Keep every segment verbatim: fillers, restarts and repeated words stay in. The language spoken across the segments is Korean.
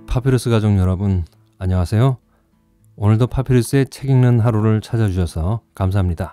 파피루스 가족 여러분, 안녕하세요. 오늘도 파피루스의 책 읽는 하루를 찾아주셔서 감사합니다.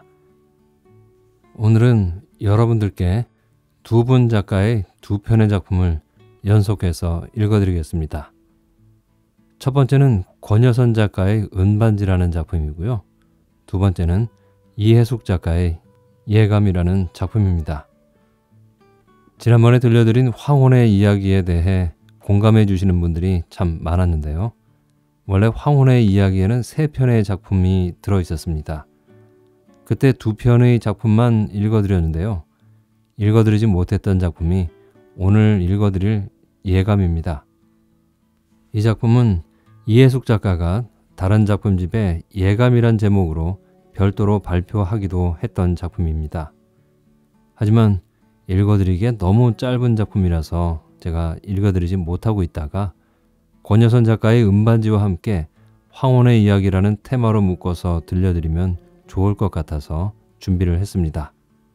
오늘은 여러분들께 두 분 작가의 두 편의 작품을 연속해서 읽어드리겠습니다. 첫 번째는 권여선 작가의 은반지라는 작품이고요. 두 번째는 이혜숙 작가의 예감이라는 작품입니다. 지난번에 들려드린 황혼의 이야기에 대해 공감해 주시는 분들이 참 많았는데요. 원래 황혼의 이야기에는 세 편의 작품이 들어있었습니다. 그때 두 편의 작품만 읽어드렸는데요. 읽어드리지 못했던 작품이 오늘 읽어드릴 예감입니다. 이 작품은 이혜숙 작가가 다른 작품집에 예감이란 제목으로 별도로 발표하기도 했던 작품입니다. 하지만 읽어드리기에 너무 짧은 작품이라서 제가 읽어드리지 못하고 있다가 권여선 작가의 은반지와 함께 황혼의 이야기라는 테마로 묶어서 들려드리면 좋을 것 같아서 준비를 했습니다.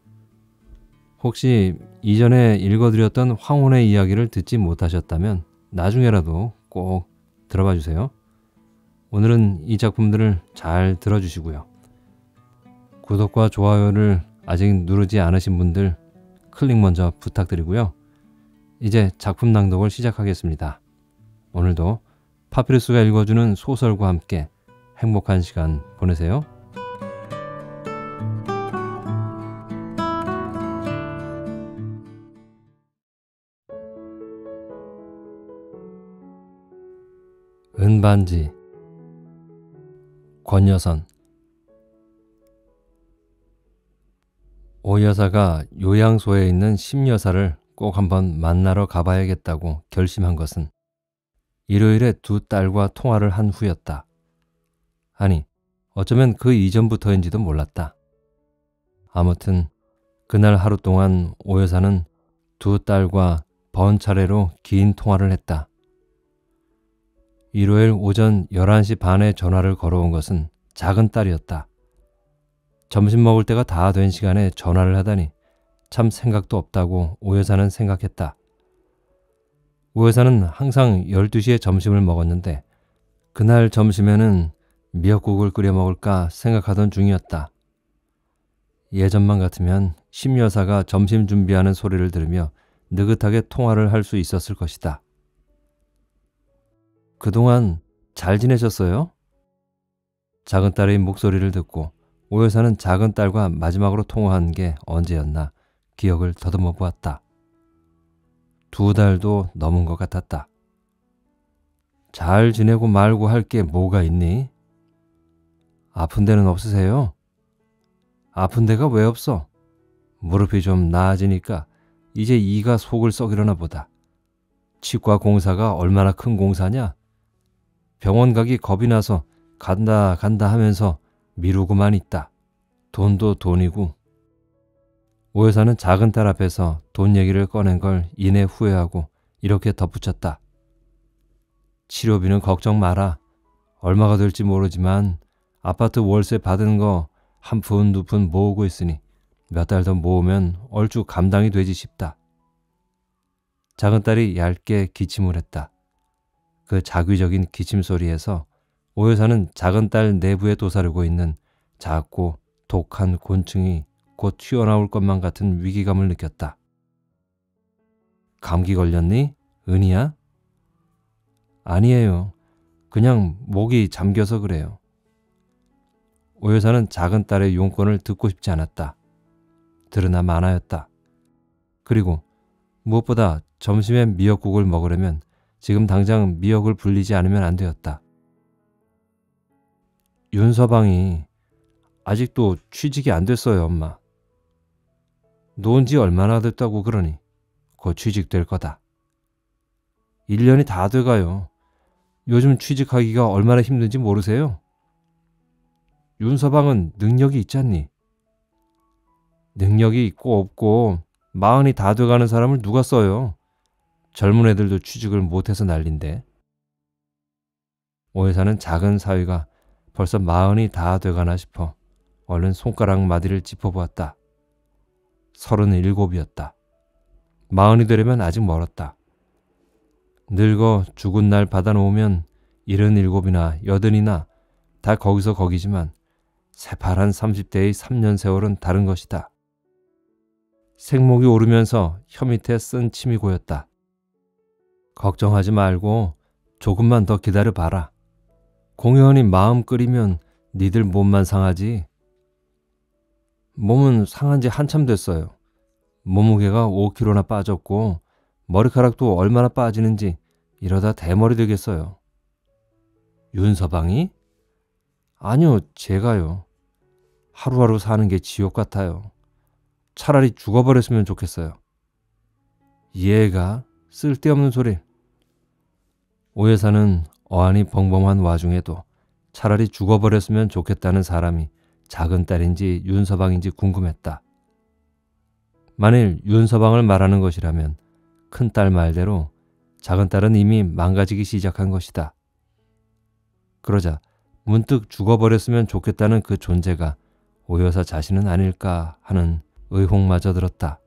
혹시 이전에 읽어드렸던 황혼의 이야기를 듣지 못하셨다면 나중에라도 꼭 들어봐 주세요. 오늘은 이 작품들을 잘 들어주시고요. 구독과 좋아요를 아직 누르지 않으신 분들 클릭 먼저 부탁드리고요. 이제 작품 낭독을 시작하겠습니다. 오늘도 파피루스가 읽어주는 소설과 함께 행복한 시간 보내세요. 은반지, 권여선. 오 여사가 요양소에 있는 심 여사를 꼭 한번 만나러 가봐야겠다고 결심한 것은 일요일에 두 딸과 통화를 한 후였다. 아니, 어쩌면 그 이전부터인지도 몰랐다. 아무튼 그날 하루 동안 오 여사는 두 딸과 번차례로 긴 통화를 했다. 일요일 오전 열한 시 반에 전화를 걸어온 것은 작은 딸이었다. 점심 먹을 때가 다 된 시간에 전화를 하다니 참 생각도 없다고 오 여사는 생각했다. 오 여사는 항상 열두 시에 점심을 먹었는데 그날 점심에는 미역국을 끓여 먹을까 생각하던 중이었다. 예전만 같으면 심 여사가 점심 준비하는 소리를 들으며 느긋하게 통화를 할 수 있었을 것이다. 그동안 잘 지내셨어요? 작은 딸의 목소리를 듣고 오 여사는 작은 딸과 마지막으로 통화한 게 언제였나 기억을 더듬어 보았다. 두 달도 넘은 것 같았다. 잘 지내고 말고 할 게 뭐가 있니? 아픈 데는 없으세요? 아픈 데가 왜 없어? 무릎이 좀 나아지니까 이제 이가 속을 썩이려나 보다. 치과 공사가 얼마나 큰 공사냐? 병원 가기 겁이 나서 간다 간다 하면서 미루고만 있다. 돈도 돈이고. 오 여사는 작은 딸 앞에서 돈 얘기를 꺼낸 걸 이내 후회하고 이렇게 덧붙였다. 치료비는 걱정 마라. 얼마가 될지 모르지만 아파트 월세 받은 거 한 푼 두 푼 모으고 있으니 몇 달 더 모으면 얼추 감당이 되지 싶다. 작은 딸이 얇게 기침을 했다. 그 자귀적인 기침 소리에서 오 여사는 작은 딸 내부에 도사리고 있는 작고 독한 곤충이 곧 튀어나올 것만 같은 위기감을 느꼈다. 감기 걸렸니? 은희야? 아니에요. 그냥 목이 잠겨서 그래요. 오 여사는 작은 딸의 용건을 듣고 싶지 않았다. 들으나 마나였다. 그리고 무엇보다 점심에 미역국을 먹으려면 지금 당장 미역을 불리지 않으면 안 되었다. 윤서방이 아직도 취직이 안 됐어요, 엄마. 놓은 지 얼마나 됐다고 그러니 곧 취직될 거다. 일 년이 다 돼가요. 요즘 취직하기가 얼마나 힘든지 모르세요? 윤서방은 능력이 있잖니. 능력이 있고 없고 마흔이 다 돼가는 사람을 누가 써요. 젊은 애들도 취직을 못해서 난린데. 오 여사는 작은 사위가 벌써 마흔이 다 돼가나 싶어 얼른 손가락 마디를 짚어보았다. 서른일곱이었다. 마흔이 되려면 아직 멀었다. 늙어 죽은 날 받아놓으면 일흔일곱이나 여든이나 다 거기서 거기지만 새파란 삼십 대의 삼 년 세월은 다른 것이다. 생목이 오르면서 혀 밑에 쓴 침이 고였다. 걱정하지 말고 조금만 더 기다려봐라. 공연히 마음 끓이면 니들 몸만 상하지. 몸은 상한 지 한참 됐어요. 몸무게가 오 킬로그램나 빠졌고 머리카락도 얼마나 빠지는지 이러다 대머리 되겠어요. 윤서방이? 아니요, 제가요. 하루하루 사는 게 지옥 같아요. 차라리 죽어버렸으면 좋겠어요. 얘가 쓸데없는 소리. 오 여사는 어안이 벙벙한 와중에도 차라리 죽어버렸으면 좋겠다는 사람이 작은 딸인지 윤서방인지 궁금했다. 만일 윤서방을 말하는 것이라면 큰딸 말대로 작은 딸은 이미 망가지기 시작한 것이다. 그러자 문득 죽어버렸으면 좋겠다는 그 존재가 오 여사 자신은 아닐까 하는 의혹마저 들었다.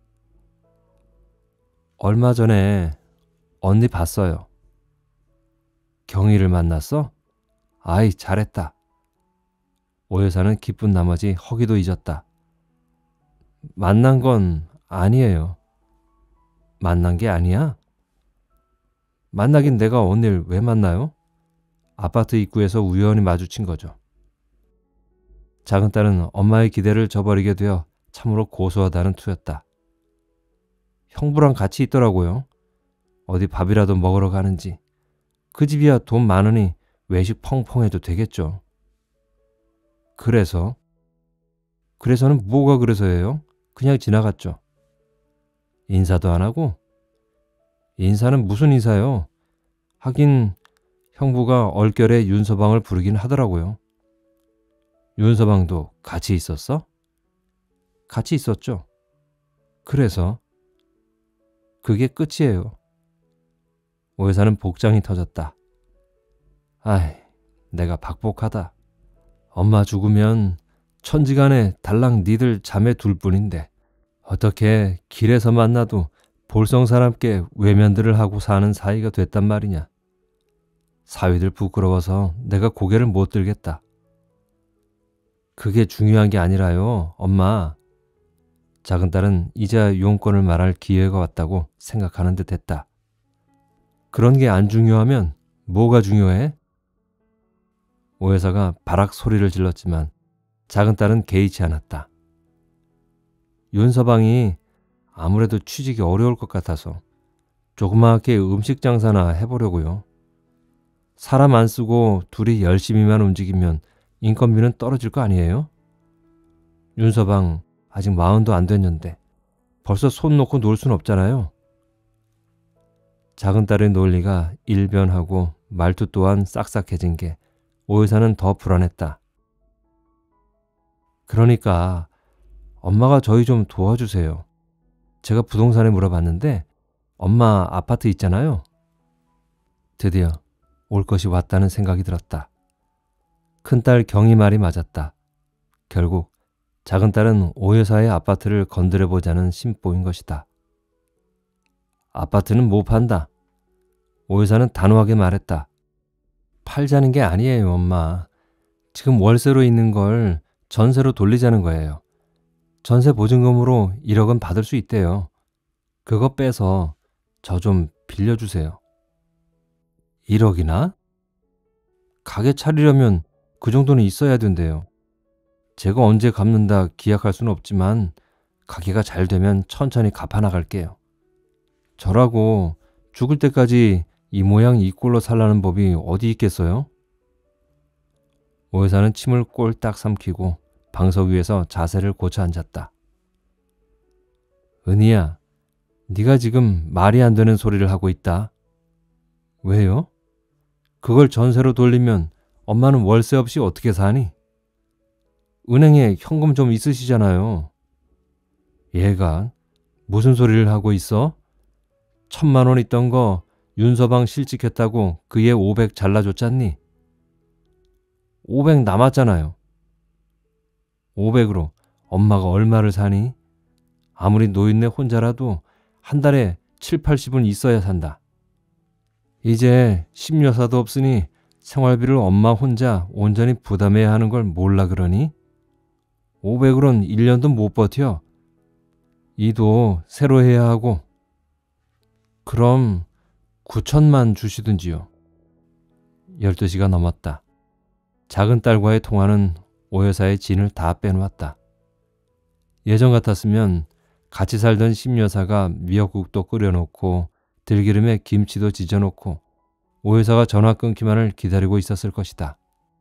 얼마 전에 언니 봤어요. 경희를 만났어? 아이, 잘했다. 오 여사는 기쁜 나머지 허기도 잊었다. 만난 건 아니에요. 만난 게 아니야? 만나긴 내가 언니를 왜 만나요? 아파트 입구에서 우연히 마주친 거죠. 작은 딸은 엄마의 기대를 저버리게 되어 참으로 고소하다는 투였다. 형부랑 같이 있더라고요. 어디 밥이라도 먹으러 가는지. 그 집이야 돈 많으니 외식 펑펑해도 되겠죠. 그래서? 그래서는 뭐가 그래서예요? 그냥 지나갔죠. 인사도 안 하고? 인사는 무슨 인사요? 하긴 형부가 얼결에 윤서방을 부르긴 하더라고요. 윤서방도 같이 있었어? 같이 있었죠. 그래서? 그게 끝이에요. 오 여사는 복장이 터졌다. 아이, 내가 박복하다. 엄마 죽으면 천지간에 달랑 니들 자매 둘 뿐인데 어떻게 길에서 만나도 볼성 사람께 외면들을 하고 사는 사이가 됐단 말이냐. 사위들 부끄러워서 내가 고개를 못 들겠다. 그게 중요한 게 아니라요, 엄마. 작은 딸은 이제야 용건을 말할 기회가 왔다고 생각하는 듯 했다. 그런 게 안 중요하면 뭐가 중요해? 오 여사가 바락 소리를 질렀지만 작은 딸은 개의치 않았다. 윤서방이 아무래도 취직이 어려울 것 같아서 조그맣게 음식 장사나 해보려고요. 사람 안 쓰고 둘이 열심히만 움직이면 인건비는 떨어질 거 아니에요? 윤서방 아직 마흔도 안 됐는데 벌써 손 놓고 놀 순 없잖아요. 작은 딸의 논리가 일변하고 말투 또한 싹싹해진 게 오 여사는 더 불안했다. 그러니까 엄마가 저희 좀 도와주세요. 제가 부동산에 물어봤는데 엄마 아파트 있잖아요. 드디어 올 것이 왔다는 생각이 들었다. 큰딸 경희 말이 맞았다. 결국 작은 딸은 오 여사의 아파트를 건드려보자는 심보인 것이다. 아파트는 못 판다. 오 여사는 단호하게 말했다. 팔자는 게 아니에요, 엄마. 지금 월세로 있는 걸 전세로 돌리자는 거예요. 전세 보증금으로 일억은 받을 수 있대요. 그거 빼서 저 좀 빌려주세요. 일억이나? 가게 차리려면 그 정도는 있어야 된대요. 제가 언제 갚는다 기약할 수는 없지만 가게가 잘 되면 천천히 갚아 나갈게요. 저라고 죽을 때까지 이 모양 이 꼴로 살라는 법이 어디 있겠어요? 오 여사는 침을 꼴딱 삼키고 방석 위에서 자세를 고쳐 앉았다. 은희야, 네가 지금 말이 안 되는 소리를 하고 있다. 왜요? 그걸 전세로 돌리면 엄마는 월세 없이 어떻게 사니? 은행에 현금 좀 있으시잖아요. 얘가 무슨 소리를 하고 있어? 천만 원 있던 거 윤서방 실직했다고 그에 오백 잘라줬잖니? 오백 남았잖아요. 오백으로 엄마가 얼마를 사니? 아무리 노인네 혼자라도 한 달에 칠, 팔십은 있어야 산다. 이제 십여사도 없으니 생활비를 엄마 혼자 온전히 부담해야 하는 걸 몰라 그러니? 오백으론 일 년도 못 버텨. 이도 새로 해야 하고. 그럼 구천만 주시든지요. 열두 시가 넘었다. 작은 딸과의 통화는 오 여사의 진을 다 빼놓았다. 예전 같았으면 같이 살던 심 여사가 미역국도 끓여놓고 들기름에 김치도 지져놓고 오 여사가 전화 끊기만을 기다리고 있었을 것이다.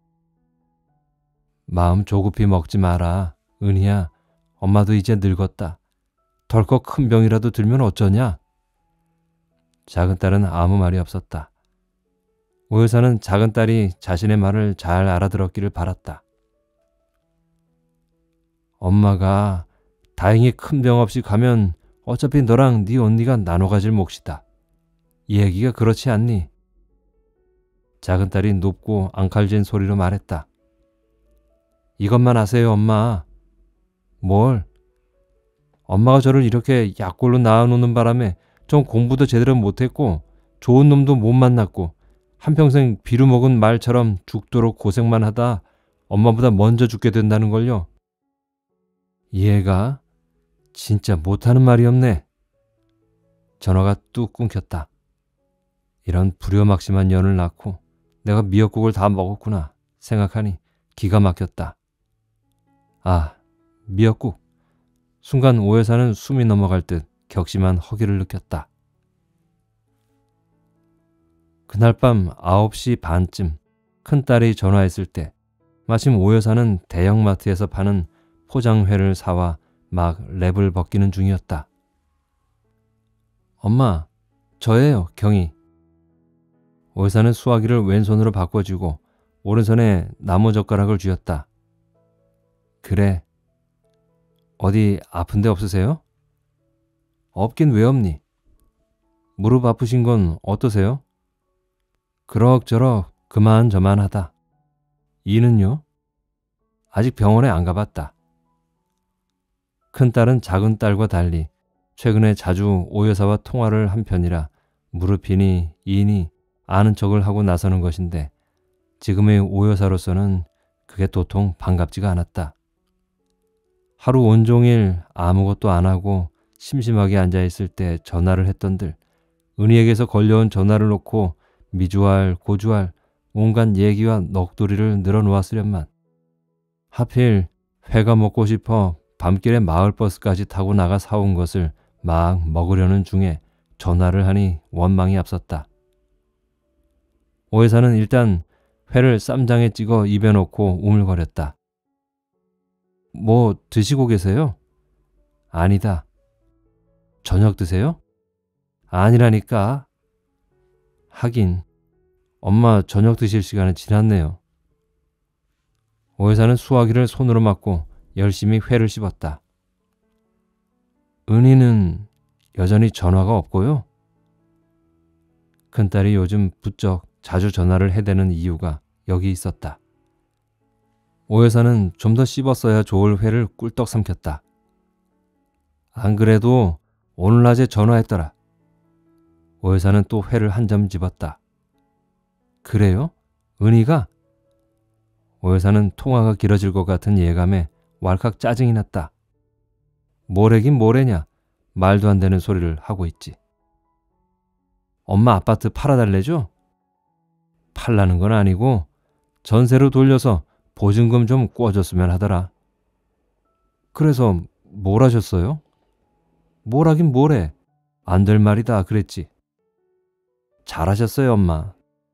마음 조급히 먹지 마라. 은희야, 엄마도 이제 늙었다. 덜컥 큰 병이라도 들면 어쩌냐? 작은 딸은 아무 말이 없었다. 오 여사는 작은 딸이 자신의 말을 잘 알아들었기를 바랐다. 엄마가 다행히 큰 병 없이 가면 어차피 너랑 네 언니가 나눠 가질 몫이다. 이 얘기가 그렇지 않니? 작은 딸이 높고 앙칼진 소리로 말했다. 이것만 아세요, 엄마. 뭘? 엄마가 저를 이렇게 약골로 낳아놓는 바람에 전 공부도 제대로 못했고 좋은 놈도 못 만났고 한평생 비루먹은 말처럼 죽도록 고생만 하다 엄마보다 먼저 죽게 된다는 걸요. 얘가 진짜 못하는 말이 없네. 전화가 뚝 끊겼다. 이런 불효막심한 년을 낳고 내가 미역국을 다 먹었구나 생각하니 기가 막혔다. 아, 미역국. 순간 오 여사는 숨이 넘어갈 듯 격심한 허기를 느꼈다. 그날 밤 아홉 시 반쯤 큰딸이 전화했을 때 마침 오 여사는 대형마트에서 파는 포장회를 사와 막 랩을 벗기는 중이었다. 엄마, 저예요, 경희. 오 여사는 수화기를 왼손으로 바꿔주고 오른손에 나무젓가락을 쥐었다. 그래. 어디 아픈 데 없으세요? 없긴 왜 없니? 무릎 아프신 건 어떠세요? 그럭저럭 그만저만하다. 이는요? 아직 병원에 안 가봤다. 큰딸은 작은 딸과 달리 최근에 자주 오 여사와 통화를 한 편이라 무릎이니 이니 아는 척을 하고 나서는 것인데 지금의 오 여사로서는 그게 도통 반갑지가 않았다. 하루 온종일 아무것도 안 하고 심심하게 앉아있을 때 전화를 했던들 은희에게서 걸려온 전화를 놓고 미주알 고주알 온갖 얘기와 넋두리를 늘어놓았으련만 하필 회가 먹고 싶어 밤길에 마을버스까지 타고 나가 사온 것을 막 먹으려는 중에 전화를 하니 원망이 앞섰다. 오 여사는 일단 회를 쌈장에 찍어 입에 넣고 우물거렸다. 뭐 드시고 계세요? 아니다. 저녁 드세요? 아니라니까. 하긴 엄마 저녁 드실 시간은 지났네요. 오 여사는 수화기를 손으로 맞고 열심히 회를 씹었다. 은희는 여전히 전화가 없고요. 큰딸이 요즘 부쩍 자주 전화를 해대는 이유가 여기 있었다. 오 여사는 좀 더 씹었어야 좋을 회를 꿀떡 삼켰다. 안 그래도 오늘 낮에 전화했더라. 오 여사는 또 회를 한 점 집었다. 그래요? 은희가? 오 여사는 통화가 길어질 것 같은 예감에 왈칵 짜증이 났다. 뭐래긴 뭐래냐. 말도 안 되는 소리를 하고 있지. 엄마 아파트 팔아달래죠? 팔라는 건 아니고 전세로 돌려서 보증금 좀 꿔줬으면 하더라. 그래서 뭘 하셨어요? 뭘 하긴 뭐래. 안 될 말이다 그랬지. 잘하셨어요 엄마.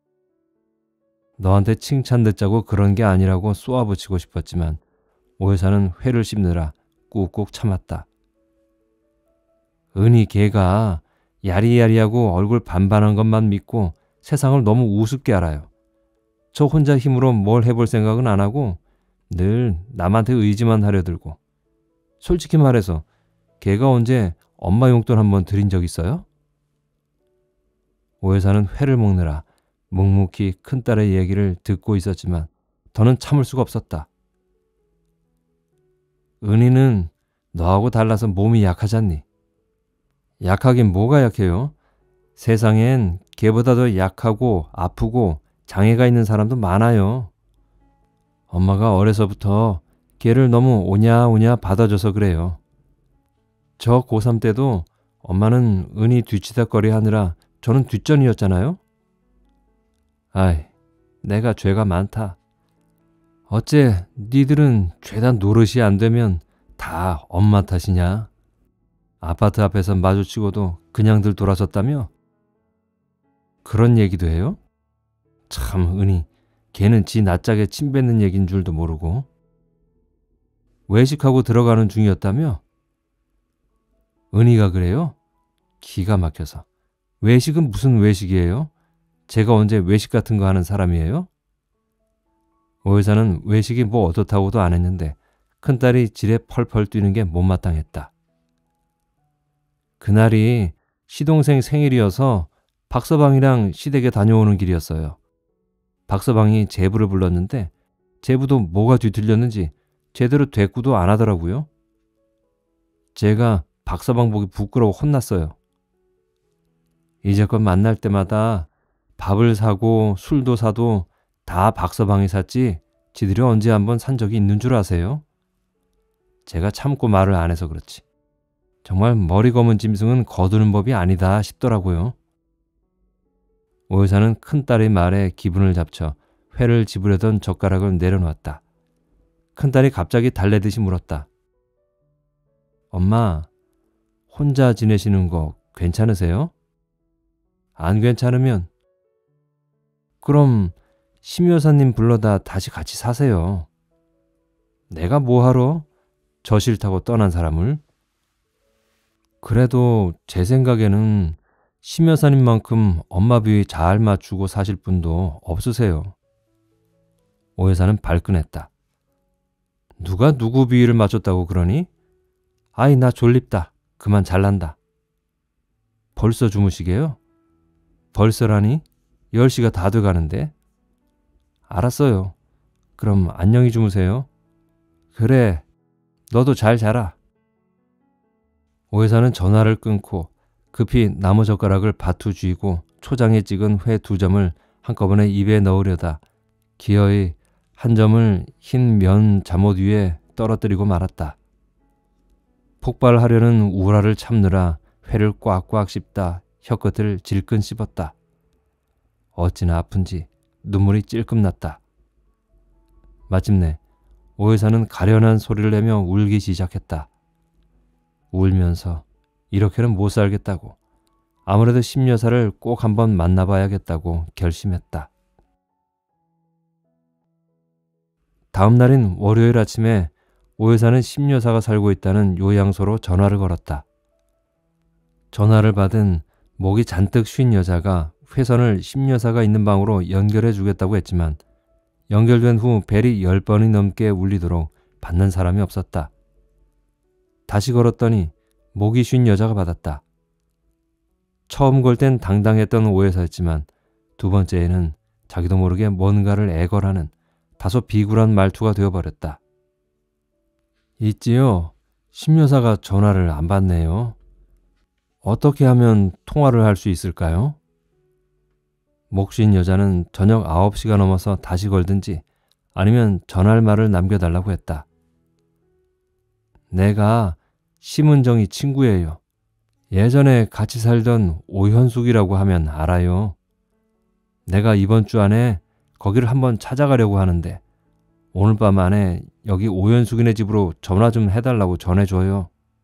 너한테 칭찬 듣자고 그런 게 아니라고 쏘아붙이고 싶었지만 오 여사는 회를 씹느라 꾹꾹 참았다. 은희 걔가 야리야리하고 얼굴 반반한 것만 믿고 세상을 너무 우습게 알아요. 저 혼자 힘으로 뭘 해볼 생각은 안 하고 늘 남한테 의지만 하려 들고. 솔직히 말해서 걔가 언제 엄마 용돈 한번 드린 적 있어요? 오 여사는 회를 먹느라 묵묵히 큰딸의 얘기를 듣고 있었지만 더는 참을 수가 없었다. 은희는 너하고 달라서 몸이 약하잖니. 약하긴 뭐가 약해요? 세상엔 걔보다 더 약하고 아프고 장애가 있는 사람도 많아요. 엄마가 어려서부터 걔를 너무 오냐오냐 받아줘서 그래요. 저 고삼 때도 엄마는 은희 뒤치다거리 하느라 저는 뒷전이었잖아요. 아이, 내가 죄가 많다. 어째 니들은 죄다 노릇이 안 되면 다 엄마 탓이냐? 아파트 앞에서 마주치고도 그냥들 돌아섰다며? 그런 얘기도 해요? 참 은희, 걔는 지 낯짝에 침 뱉는 얘긴 줄도 모르고. 외식하고 들어가는 중이었다며? 은희가 그래요? 기가 막혀서. 외식은 무슨 외식이에요? 제가 언제 외식 같은 거 하는 사람이에요? 오 여사는 외식이 뭐 어떻다고도 안 했는데 큰딸이 지레 펄펄 뛰는 게 못마땅했다. 그날이 시동생 생일이어서 박서방이랑 시댁에 다녀오는 길이었어요. 박서방이 제부를 불렀는데 제부도 뭐가 뒤틀렸는지 제대로 대꾸도 안 하더라고요. 제가 박서방 보기 부끄러워 혼났어요. 이제껏 만날 때마다 밥을 사고 술도 사도 다 박서방이 샀지 지들이 언제 한번 산 적이 있는 줄 아세요? 제가 참고 말을 안 해서 그렇지. 정말 머리 검은 짐승은 거두는 법이 아니다 싶더라고요. 오 여사는 큰딸의 말에 기분을 잡쳐 회를 집으려던 젓가락을 내려놓았다. 큰딸이 갑자기 달래듯이 물었다. 엄마, 혼자 지내시는 거 괜찮으세요? 안 괜찮으면 그럼 심 여사님 불러다 다시 같이 사세요. 내가 뭐하러 저 싫다고 떠난 사람을. 그래도 제 생각에는 심 여사님만큼 엄마 비위 잘 맞추고 사실 분도 없으세요. 오 여사는 발끈했다. 누가 누구 비위를 맞췄다고 그러니? 아이 나 졸립다. 그만 잘난다. 벌써 주무시게요? 벌써라니? 열 시가 다 돼가는데. 알았어요. 그럼 안녕히 주무세요. 그래, 너도 잘 자라. 오 여사는 전화를 끊고 급히 나무젓가락을 바투 쥐고 초장에 찍은 회 두 점을 한꺼번에 입에 넣으려다 기어이 한 점을 흰 면 잠옷 위에 떨어뜨리고 말았다. 폭발하려는 우라를 참느라 회를 꽉꽉 씹다 혀끝을 질끈 씹었다. 어찌나 아픈지 눈물이 찔끔 났다. 마침내 오 여사는 가련한 소리를 내며 울기 시작했다. 울면서 이렇게는 못 살겠다고, 아무래도 심 여사를 꼭 한번 만나봐야겠다고 결심했다. 다음 날인 월요일 아침에 오 여사는 심 여사가 살고 있다는 요양소로 전화를 걸었다. 전화를 받은 목이 잔뜩 쉰 여자가 회선을 심 여사가 있는 방으로 연결해 주겠다고 했지만 연결된 후 벨이 열 번이 넘게 울리도록 받는 사람이 없었다. 다시 걸었더니 목이 쉰 여자가 받았다. 처음 걸 땐 당당했던 오 여사였지만 두 번째에는 자기도 모르게 뭔가를 애걸하는 다소 비굴한 말투가 되어버렸다. 있지요. 심 여사가 전화를 안 받네요. 어떻게 하면 통화를 할 수 있을까요? 목쉰 여자는 저녁 아홉 시가 넘어서 다시 걸든지 아니면 전할 말을 남겨달라고 했다. 내가 심은정이 친구예요. 예전에 같이 살던 오현숙이라고 하면 알아요. 내가 이번 주 안에 거기를 한번 찾아가려고 하는데 오늘 밤 안에 여기 오현숙이네 집으로 전화 좀 해달라고 전해줘요.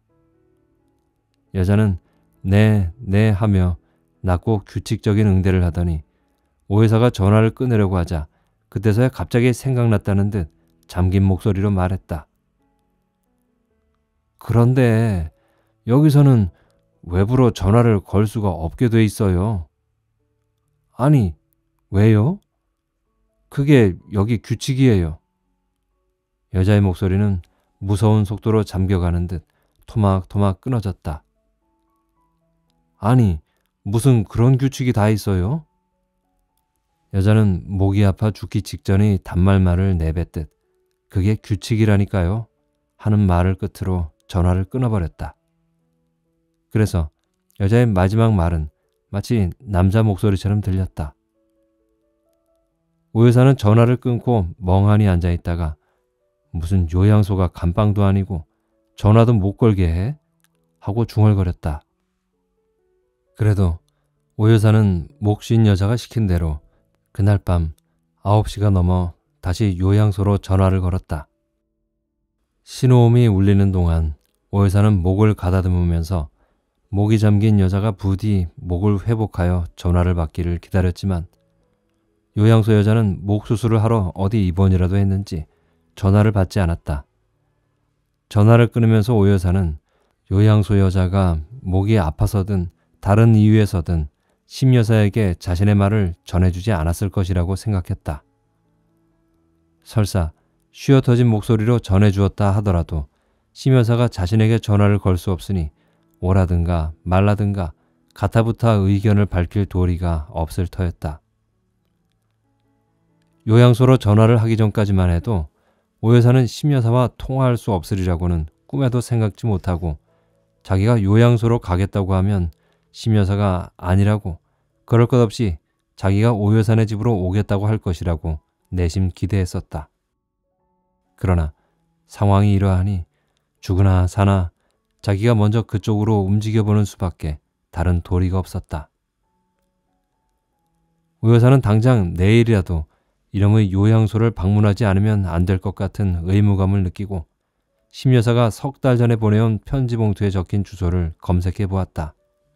여자는 네, 네 하며 낮고 규칙적인 응대를 하더니 오 여사가 전화를 끊으려고 하자 그때서야 갑자기 생각났다는 듯 잠긴 목소리로 말했다. 그런데 여기서는 외부로 전화를 걸 수가 없게 돼 있어요. 아니, 왜요? 그게 여기 규칙이에요. 여자의 목소리는 무서운 속도로 잠겨가는 듯 토막토막 끊어졌다. 아니, 무슨 그런 규칙이 다 있어요? 여자는 목이 아파 죽기 직전의 단말말을 내뱉듯 그게 규칙이라니까요 하는 말을 끝으로 전화를 끊어버렸다. 그래서 여자의 마지막 말은 마치 남자 목소리처럼 들렸다. 오 여사는 전화를 끊고 멍하니 앉아있다가 무슨 요양소가 감방도 아니고 전화도 못 걸게 해? 하고 중얼거렸다. 그래도 오 여사는 목쉰 여자가 시킨 대로 그날 밤 아홉 시가 넘어 다시 요양소로 전화를 걸었다. 신호음이 울리는 동안 오 여사는 목을 가다듬으면서 목이 잠긴 여자가 부디 목을 회복하여 전화를 받기를 기다렸지만 요양소 여자는 목 수술을 하러 어디 입원이라도 했는지 전화를 받지 않았다. 전화를 끊으면서 오 여사는 요양소 여자가 목이 아파서든 다른 이유에서든 심 여사에게 자신의 말을 전해주지 않았을 것이라고 생각했다. 설사 쉬어 터진 목소리로 전해주었다 하더라도 심 여사가 자신에게 전화를 걸 수 없으니 오라든가 말라든가 가타부타 의견을 밝힐 도리가 없을 터였다. 요양소로 전화를 하기 전까지만 해도 오 여사는 심 여사와 통화할 수 없으리라고는 꿈에도 생각지 못하고 자기가 요양소로 가겠다고 하면 심 여사가 아니라고 그럴 것 없이 자기가 오 여사네 집으로 오겠다고 할 것이라고 내심 기대했었다. 그러나 상황이 이러하니 죽으나 사나 자기가 먼저 그쪽으로 움직여보는 수밖에 다른 도리가 없었다. 오 여사는 당장 내일이라도 이름의 요양소를 방문하지 않으면 안 될 것 같은 의무감을 느끼고 심 여사가 석 달 전에 보내온 편지 봉투에 적힌 주소를 검색해 보았다.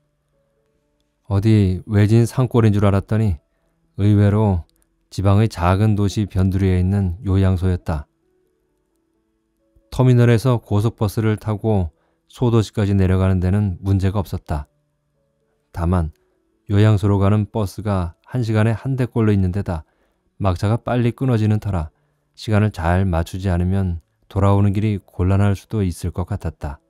어디 외진 산골인 줄 알았더니 의외로 지방의 작은 도시 변두리에 있는 요양소였다. 터미널에서 고속버스를 타고 소도시까지 내려가는 데는 문제가 없었다. 다만 요양소로 가는 버스가 한 시간에 한 대꼴로 있는 데다 막차가 빨리 끊어지는 터라 시간을 잘 맞추지 않으면 돌아오는 길이 곤란할 수도 있을 것 같았다.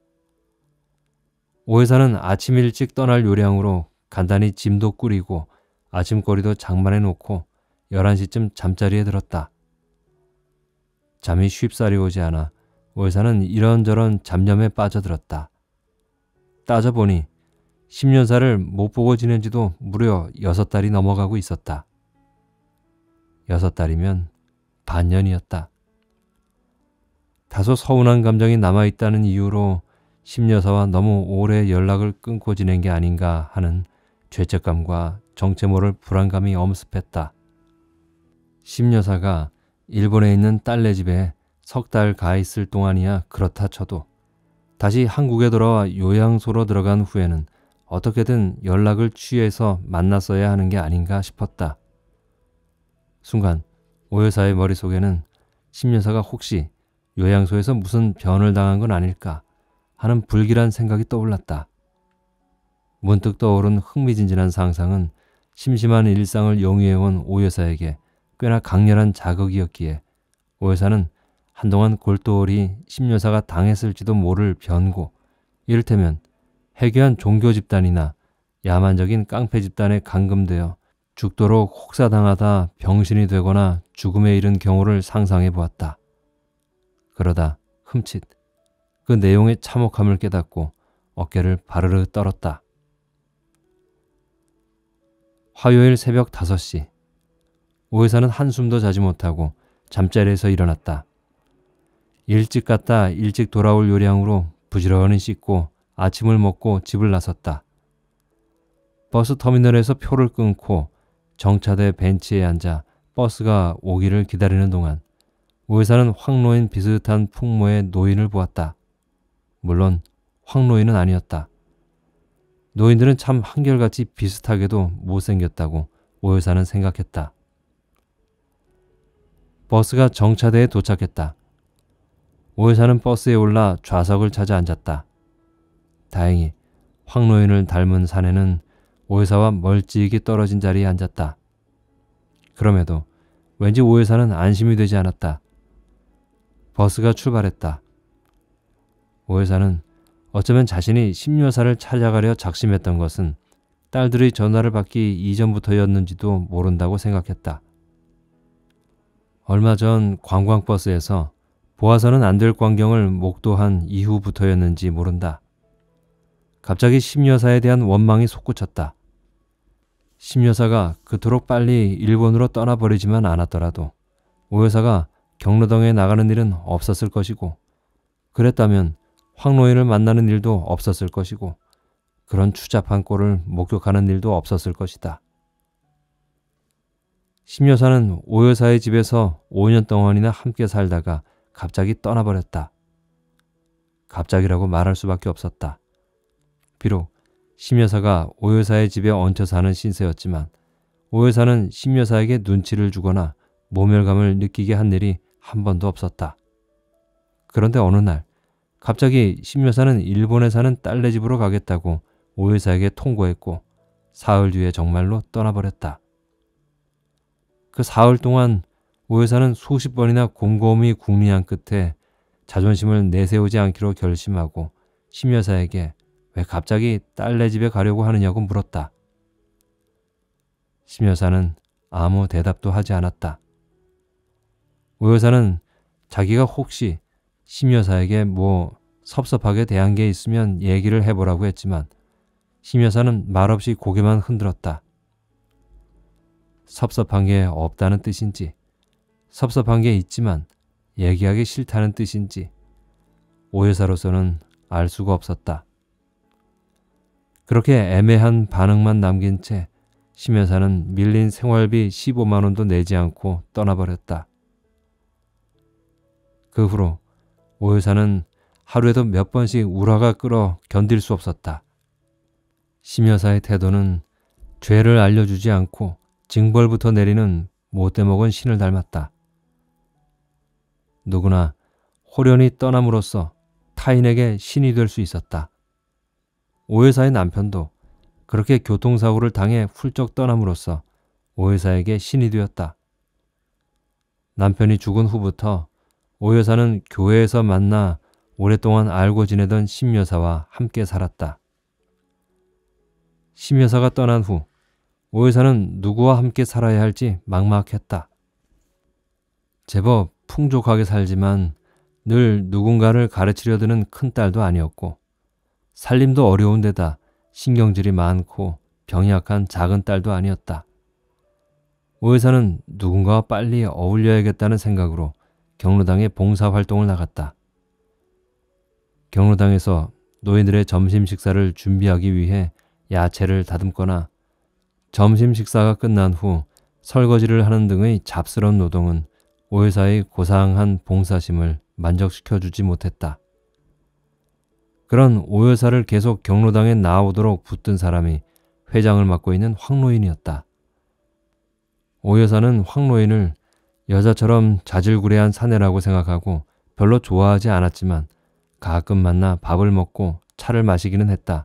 오 여사는 아침 일찍 떠날 요량으로 간단히 짐도 꾸리고 아침거리도 장만해 놓고 열한 시쯤 잠자리에 들었다. 잠이 쉽사리 오지 않아 오 여사는 이런저런 잡념에 빠져들었다. 따져보니 심 여사를 못 보고 지낸 지도 무려 여섯 달이 넘어가고 있었다. 여섯 달이면 반년이었다. 다소 서운한 감정이 남아있다는 이유로 심 여사와 너무 오래 연락을 끊고 지낸 게 아닌가 하는 죄책감과 정체 모를 불안감이 엄습했다. 심 여사가 일본에 있는 딸네 집에 석 달 가 있을 동안이야 그렇다 쳐도 다시 한국에 돌아와 요양소로 들어간 후에는 어떻게든 연락을 취해서 만났어야 하는 게 아닌가 싶었다. 순간 오 여사의 머릿속에는 심 여사가 혹시 요양소에서 무슨 변을 당한 건 아닐까 하는 불길한 생각이 떠올랐다. 문득 떠오른 흥미진진한 상상은 심심한 일상을 용이해온 오 여사에게 꽤나 강렬한 자극이었기에 오 여사는 한동안 골똘히 심 여사가 당했을지도 모를 변고, 이를테면 해괴한 종교 집단이나 야만적인 깡패 집단에 감금되어 죽도록 혹사당하다 병신이 되거나 죽음에 이른 경우를 상상해 보았다. 그러다 흠칫 그 내용의 참혹함을 깨닫고 어깨를 바르르 떨었다. 화요일 새벽 다섯 시, 오 여사는 한숨도 자지 못하고 잠자리에서 일어났다. 일찍 갔다 일찍 돌아올 요량으로 부지런히 씻고 아침을 먹고 집을 나섰다. 버스 터미널에서 표를 끊고 정차돼 벤치에 앉아 버스가 오기를 기다리는 동안 오 여사는 황노인 비슷한 풍모의 노인을 보았다. 물론 황노인은 아니었다. 노인들은 참 한결같이 비슷하게도 못생겼다고 오 여사는 생각했다. 버스가 정차대에 도착했다. 오 여사는 버스에 올라 좌석을 찾아 앉았다. 다행히 황노인을 닮은 사내는 오 여사와 멀찍이 떨어진 자리에 앉았다. 그럼에도 왠지 오 여사는 안심이 되지 않았다. 버스가 출발했다. 오 여사는 어쩌면 자신이 심 여사를 찾아가려 작심했던 것은 딸들의 전화를 받기 이전부터였는지도 모른다고 생각했다. 얼마 전 관광버스에서 보아서는 안 될 광경을 목도한 이후부터였는지 모른다. 갑자기 심 여사에 대한 원망이 솟구쳤다. 심 여사가 그토록 빨리 일본으로 떠나버리지만 않았더라도 오 여사가 경로당에 나가는 일은 없었을 것이고, 그랬다면 황 노인을 만나는 일도 없었을 것이고, 그런 추잡한 꼴을 목격하는 일도 없었을 것이다. 심 여사는 오 여사의 집에서 오 년 동안이나 함께 살다가 갑자기 떠나버렸다. 갑자기라고 말할 수밖에 없었다. 비록 심 여사가 오 여사의 집에 얹혀 사는 신세였지만 오 여사는 심 여사에게 눈치를 주거나 모멸감을 느끼게 한 일이 한 번도 없었다. 그런데 어느 날 갑자기 심 여사는 일본에 사는 딸네 집으로 가겠다고 오 여사에게 통보했고 사흘 뒤에 정말로 떠나버렸다. 그 사흘 동안 오 여사는 수십 번이나 곰곰이 궁리한 끝에 자존심을 내세우지 않기로 결심하고 심 여사에게 왜 갑자기 딸네 집에 가려고 하느냐고 물었다. 심 여사는 아무 대답도 하지 않았다. 오 여사는 자기가 혹시 심 여사에게 뭐 섭섭하게 대한 게 있으면 얘기를 해보라고 했지만 심 여사는 말없이 고개만 흔들었다. 섭섭한 게 없다는 뜻인지, 섭섭한 게 있지만 얘기하기 싫다는 뜻인지 오 여사로서는 알 수가 없었다. 그렇게 애매한 반응만 남긴 채 심 여사는 밀린 생활비 십오만 원도 내지 않고 떠나버렸다. 그 후로 오 여사는 하루에도 몇 번씩 울화가 끓어 견딜 수 없었다. 심 여사의 태도는 죄를 알려주지 않고 징벌부터 내리는 못돼 먹은 신을 닮았다. 누구나 호련히 떠남으로써 타인에게 신이 될 수 있었다. 오 여사의 남편도 그렇게 교통사고를 당해 훌쩍 떠남으로써 오 여사에게 신이 되었다. 남편이 죽은 후부터 오 여사는 교회에서 만나 오랫동안 알고 지내던 심 여사와 함께 살았다. 심 여사가 떠난 후 오 여사는 누구와 함께 살아야 할지 막막했다. 제법 풍족하게 살지만 늘 누군가를 가르치려 드는 큰딸도 아니었고 살림도 어려운 데다 신경질이 많고 병이 약한 작은 딸도 아니었다. 오 여사는 누군가와 빨리 어울려야겠다는 생각으로 경로당에 봉사활동을 나갔다. 경로당에서 노인들의 점심 식사를 준비하기 위해 야채를 다듬거나 점심 식사가 끝난 후 설거지를 하는 등의 잡스러운 노동은 오 여사의 고상한 봉사심을 만족시켜주지 못했다. 그런 오 여사를 계속 경로당에 나오도록 붙든 사람이 회장을 맡고 있는 황 노인이었다. 오 여사는 황 노인을 여자처럼 자질구레한 사내라고 생각하고 별로 좋아하지 않았지만 가끔 만나 밥을 먹고 차를 마시기는 했다.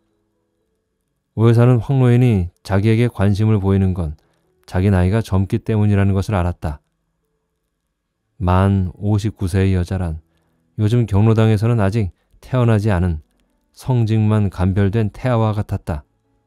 오 여사는 황 노인이 자기에게 관심을 보이는 건 자기 나이가 젊기 때문이라는 것을 알았다. 만 오십구 세의 여자란 요즘 경로당에서는 아직 태어나지 않은 성직만 간별된 태아와 같았다.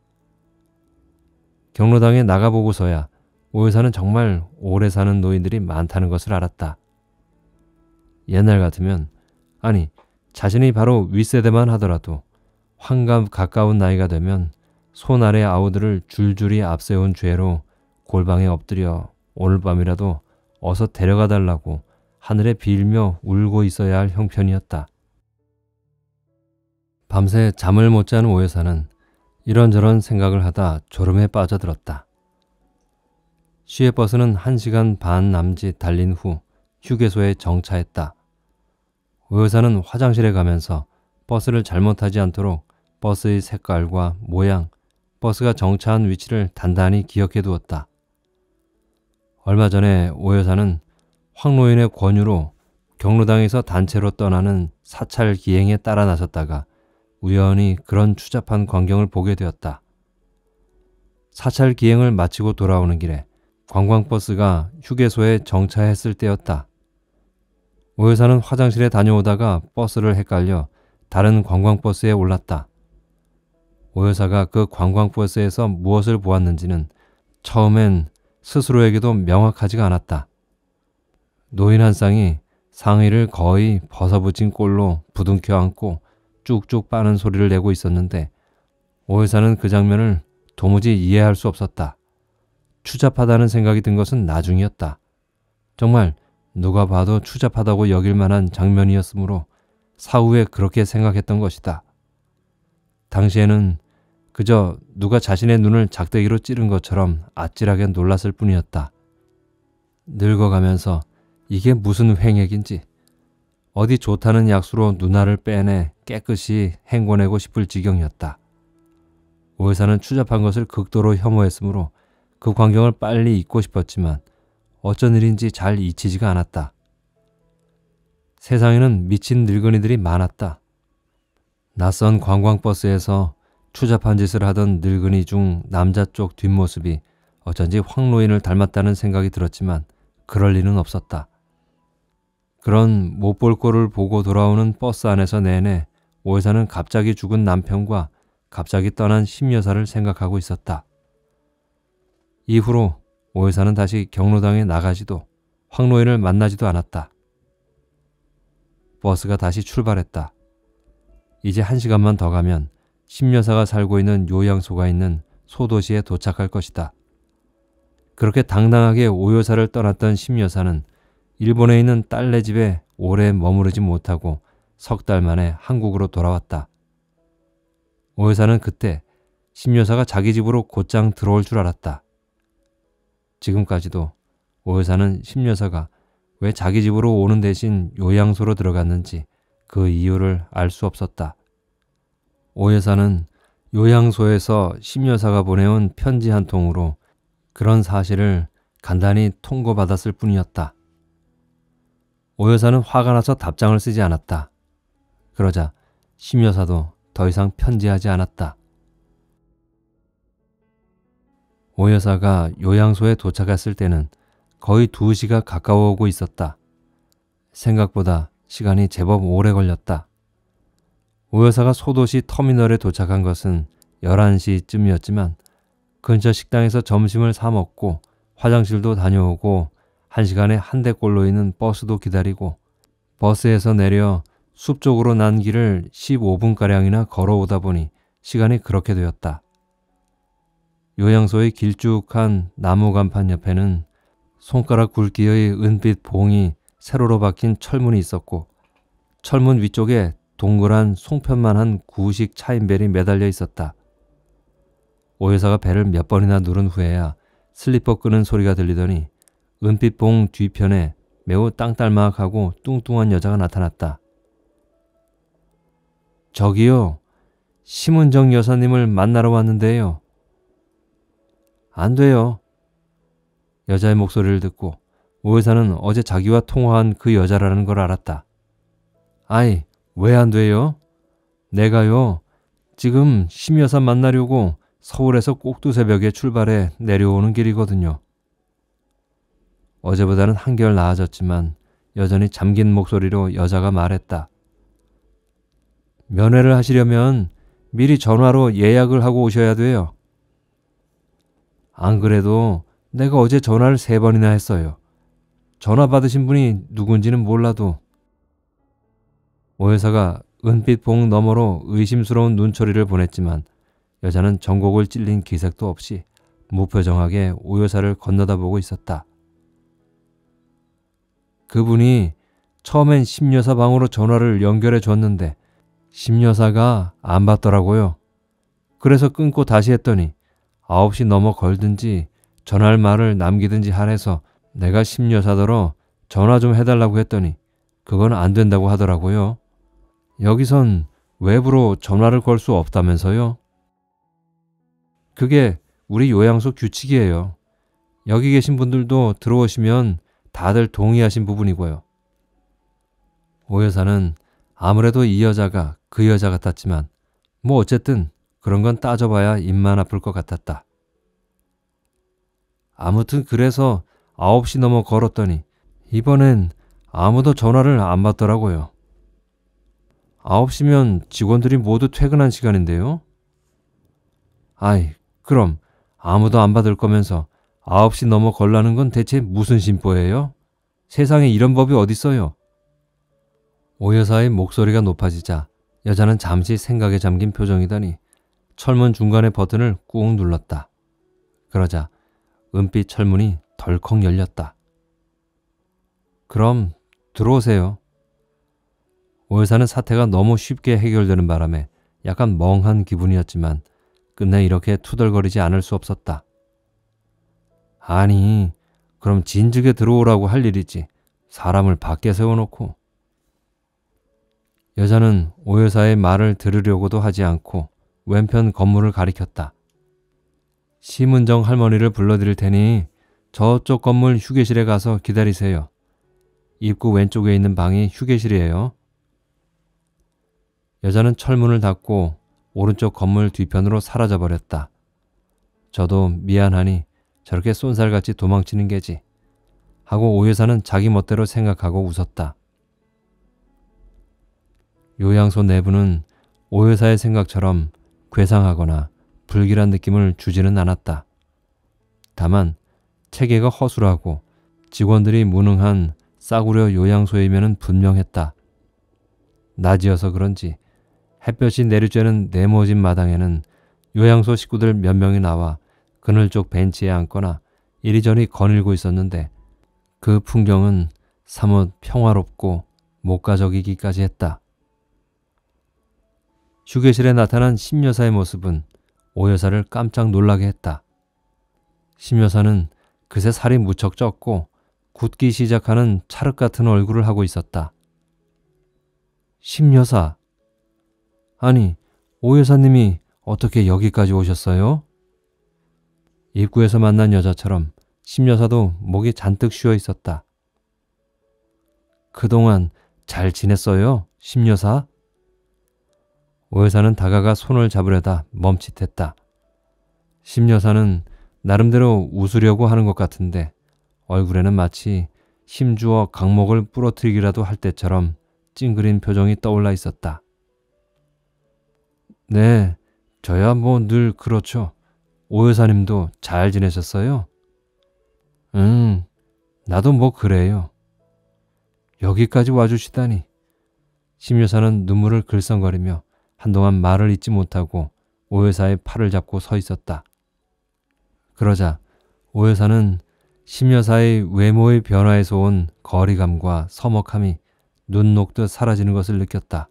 경로당에 나가보고서야 오 여사는 정말 오래 사는 노인들이 많다는 것을 알았다. 옛날 같으면, 아니 자신이 바로 윗세대만 하더라도 환갑 가까운 나이가 되면 손 아래 아우들을 줄줄이 앞세운 죄로 골방에 엎드려 오늘 밤이라도 어서 데려가 달라고 하늘에 빌며 울고 있어야 할 형편이었다. 밤새 잠을 못 자는 오 여사는 이런저런 생각을 하다 졸음에 빠져들었다. 시외버스는 한 시간 반 남짓 달린 후 휴게소에 정차했다. 오 여사는 화장실에 가면서 버스를 잘못하지 않도록 버스의 색깔과 모양, 버스가 정차한 위치를 단단히 기억해 두었다. 얼마 전에 오 여사는 황 노인의 권유로 경로당에서 단체로 떠나는 사찰 기행에 따라 나섰다가 우연히 그런 추잡한 광경을 보게 되었다. 사찰 기행을 마치고 돌아오는 길에 관광버스가 휴게소에 정차했을 때였다. 오 여사는 화장실에 다녀오다가 버스를 헷갈려 다른 관광버스에 올랐다. 오 여사가 그 관광버스에서 무엇을 보았는지는 처음엔 스스로에게도 명확하지가 않았다. 노인 한 쌍이 상의를 거의 벗어붙인 꼴로 부둥켜 안고 쭉쭉 빠는 소리를 내고 있었는데 오 여사는 그 장면을 도무지 이해할 수 없었다. 추잡하다는 생각이 든 것은 나중이었다. 정말 누가 봐도 추잡하다고 여길 만한 장면이었으므로 사후에 그렇게 생각했던 것이다. 당시에는 그저 누가 자신의 눈을 작대기로 찌른 것처럼 아찔하게 놀랐을 뿐이었다. 늙어가면서 이게 무슨 횡액인지 어디 좋다는 약수로 누나를 빼내 깨끗이 헹궈내고 싶을 지경이었다. 오 여사는 추잡한 것을 극도로 혐오했으므로 그 광경을 빨리 잊고 싶었지만 어쩐 일인지 잘 잊히지가 않았다. 세상에는 미친 늙은이들이 많았다. 낯선 관광버스에서 추잡한 짓을 하던 늙은이 중 남자 쪽 뒷모습이 어쩐지 황노인을 닮았다는 생각이 들었지만 그럴 리는 없었다. 그런 못 볼 꼴을 보고 돌아오는 버스 안에서 내내 오 여사는 갑자기 죽은 남편과 갑자기 떠난 심 여사를 생각하고 있었다. 이후로 오 여사는 다시 경로당에 나가지도 황노인을 만나지도 않았다. 버스가 다시 출발했다. 이제 한 시간만 더 가면 심 여사가 살고 있는 요양소가 있는 소도시에 도착할 것이다. 그렇게 당당하게 오 여사를 떠났던 심 여사는 일본에 있는 딸네 집에 오래 머무르지 못하고 석 달 만에 한국으로 돌아왔다. 오 여사는 그때 심 여사가 자기 집으로 곧장 들어올 줄 알았다. 지금까지도 오 여사는 심 여사가 왜 자기 집으로 오는 대신 요양소로 들어갔는지 그 이유를 알 수 없었다. 오 여사는 요양소에서 심 여사가 보내온 편지 한 통으로 그런 사실을 간단히 통보받았을 뿐이었다. 오 여사는 화가 나서 답장을 쓰지 않았다. 그러자 심 여사도 더 이상 편지하지 않았다. 오 여사가 요양소에 도착했을 때는 거의 두 시가 가까워오고 있었다. 생각보다 시간이 제법 오래 걸렸다. 오 여사가 소도시 터미널에 도착한 것은 열한 시쯤이었지만 근처 식당에서 점심을 사 먹고 화장실도 다녀오고 한 시간에 한 대꼴로 있는 버스도 기다리고 버스에서 내려 숲 쪽으로 난 길을 십오 분가량이나 걸어오다 보니 시간이 그렇게 되었다. 요양소의 길쭉한 나무 간판 옆에는 손가락 굵기의 은빛 봉이 세로로 박힌 철문이 있었고 철문 위쪽에 동그란 송편만한 구식 차인벨이 매달려 있었다. 오 여사가 배를 몇 번이나 누른 후에야 슬리퍼 끄는 소리가 들리더니 은빛 봉 뒤편에 매우 땅딸막하고 뚱뚱한 여자가 나타났다. 저기요, 심은정 여사님을 만나러 왔는데요. 안 돼요. 여자의 목소리를 듣고 오 여사는 어제 자기와 통화한 그 여자라는 걸 알았다. 아이, 왜 안 돼요? 내가요, 지금 심 여사 만나려고 서울에서 꼭두새벽에 출발해 내려오는 길이거든요. 어제보다는 한결 나아졌지만 여전히 잠긴 목소리로 여자가 말했다. 면회를 하시려면 미리 전화로 예약을 하고 오셔야 돼요. 안 그래도 내가 어제 전화를 세 번이나 했어요. 전화 받으신 분이 누군지는 몰라도. 오 여사가 은빛 봉 너머로 의심스러운 눈초리를 보냈지만 여자는 전곡을 찔린 기색도 없이 무표정하게 오 여사를 건너다보고 있었다. 그분이 처음엔 심 여사 방으로 전화를 연결해 줬는데 심 여사가 안 받더라고요. 그래서 끊고 다시 했더니 아홉 시 넘어 걸든지 전할 말을 남기든지 하래서 내가 심 여사더러 전화 좀 해달라고 했더니 그건 안 된다고 하더라고요. 여기선 외부로 전화를 걸 수 없다면서요. 그게 우리 요양소 규칙이에요. 여기 계신 분들도 들어오시면 다들 동의하신 부분이고요. 오 여사는 아무래도 이 여자가 그 여자 같았지만 뭐 어쨌든 그런 건 따져봐야 입만 아플 것 같았다. 아무튼 그래서 아홉 시 넘어 걸었더니 이번엔 아무도 전화를 안 받더라고요. 아홉 시면 직원들이 모두 퇴근한 시간인데요. 아이, 그럼 아무도 안 받을 거면서 아홉 시 넘어 걸라는 건 대체 무슨 심보예요? 세상에 이런 법이 어딨어요? 오 여사의 목소리가 높아지자 여자는 잠시 생각에 잠긴 표정이더니 철문 중간의 버튼을 꾹 눌렀다. 그러자 은빛 철문이 덜컥 열렸다. 그럼 들어오세요. 오 여사는 사태가 너무 쉽게 해결되는 바람에 약간 멍한 기분이었지만 끝내 이렇게 투덜거리지 않을 수 없었다. 아니, 그럼 진즉에 들어오라고 할 일이지. 사람을 밖에 세워놓고. 여자는 오 여사의 말을 들으려고도 하지 않고 왼편 건물을 가리켰다. 심은정 할머니를 불러드릴 테니 저쪽 건물 휴게실에 가서 기다리세요. 입구 왼쪽에 있는 방이 휴게실이에요. 여자는 철문을 닫고 오른쪽 건물 뒤편으로 사라져버렸다. 저도 미안하니 저렇게 쏜살같이 도망치는 게지 하고 오 여사는 자기 멋대로 생각하고 웃었다. 요양소 내부는 오 여사의 생각처럼 괴상하거나 불길한 느낌을 주지는 않았다. 다만 체계가 허술하고 직원들이 무능한 싸구려 요양소이면은 분명했다. 낮이어서 그런지 햇볕이 내리쬐는 네모진 마당에는 요양소 식구들 몇 명이 나와 그늘 쪽 벤치에 앉거나 이리저리 거닐고 있었는데 그 풍경은 사뭇 평화롭고 목가적이기까지 했다. 휴게실에 나타난 심 여사의 모습은 오 여사를 깜짝 놀라게 했다. 심 여사는 그새 살이 무척 쪘고 굳기 시작하는 찰흙 같은 얼굴을 하고 있었다. 심 여사, 아니 오 여사님이 어떻게 여기까지 오셨어요? 입구에서 만난 여자처럼 심 여사도 목이 잔뜩 쉬어 있었다. 그동안 잘 지냈어요, 심 여사? 오 여사는 다가가 손을 잡으려다 멈칫했다. 심 여사는 나름대로 웃으려고 하는 것 같은데 얼굴에는 마치 힘주어 강목을 부러뜨리기라도 할 때처럼 찡그린 표정이 떠올라 있었다. 네, 저야 뭐 늘 그렇죠. 오 여사님도 잘 지내셨어요? 응, 나도 뭐 그래요. 여기까지 와주시다니. 심 여사는 눈물을 글썽거리며 한동안 말을 잇지 못하고 오 여사의 팔을 잡고 서 있었다. 그러자 오 여사는 심 여사의 외모의 변화에서 온 거리감과 서먹함이 눈 녹듯 사라지는 것을 느꼈다.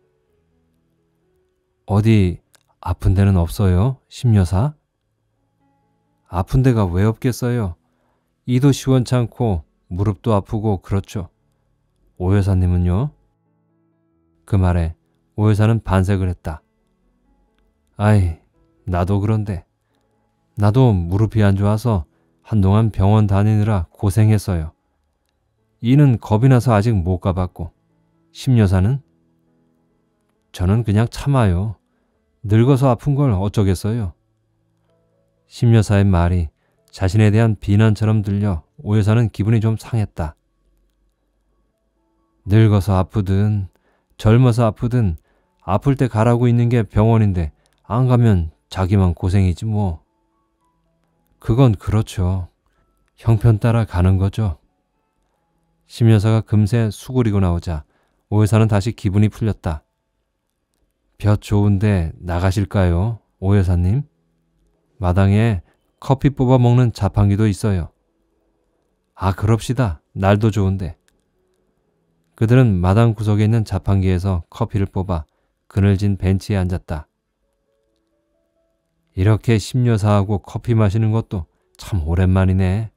어디 아픈 데는 없어요, 심 여사? 아픈 데가 왜 없겠어요? 이도 시원찮고 무릎도 아프고 그렇죠. 오 여사님은요? 그 말에 오 여사는 반색을 했다. 아이, 나도 그런데. 나도 무릎이 안 좋아서 한동안 병원 다니느라 고생했어요. 이는 겁이 나서 아직 못 가봤고. 심 여사는? 저는 그냥 참아요. 늙어서 아픈 걸 어쩌겠어요. 심 여사의 말이 자신에 대한 비난처럼 들려 오 여사는 기분이 좀 상했다. 늙어서 아프든 젊어서 아프든 아플 때 가라고 있는 게 병원인데 안 가면 자기만 고생이지 뭐. 그건 그렇죠. 형편 따라 가는 거죠. 심 여사가 금세 수그리고 나오자 오 여사는 다시 기분이 풀렸다. 볕 좋은데 나가실까요, 오 여사님? 마당에 커피 뽑아 먹는 자판기도 있어요. 아, 그럽시다. 날도 좋은데. 그들은 마당 구석에 있는 자판기에서 커피를 뽑아 그늘진 벤치에 앉았다. 이렇게 심 여사하고 커피 마시는 것도 참 오랜만이네.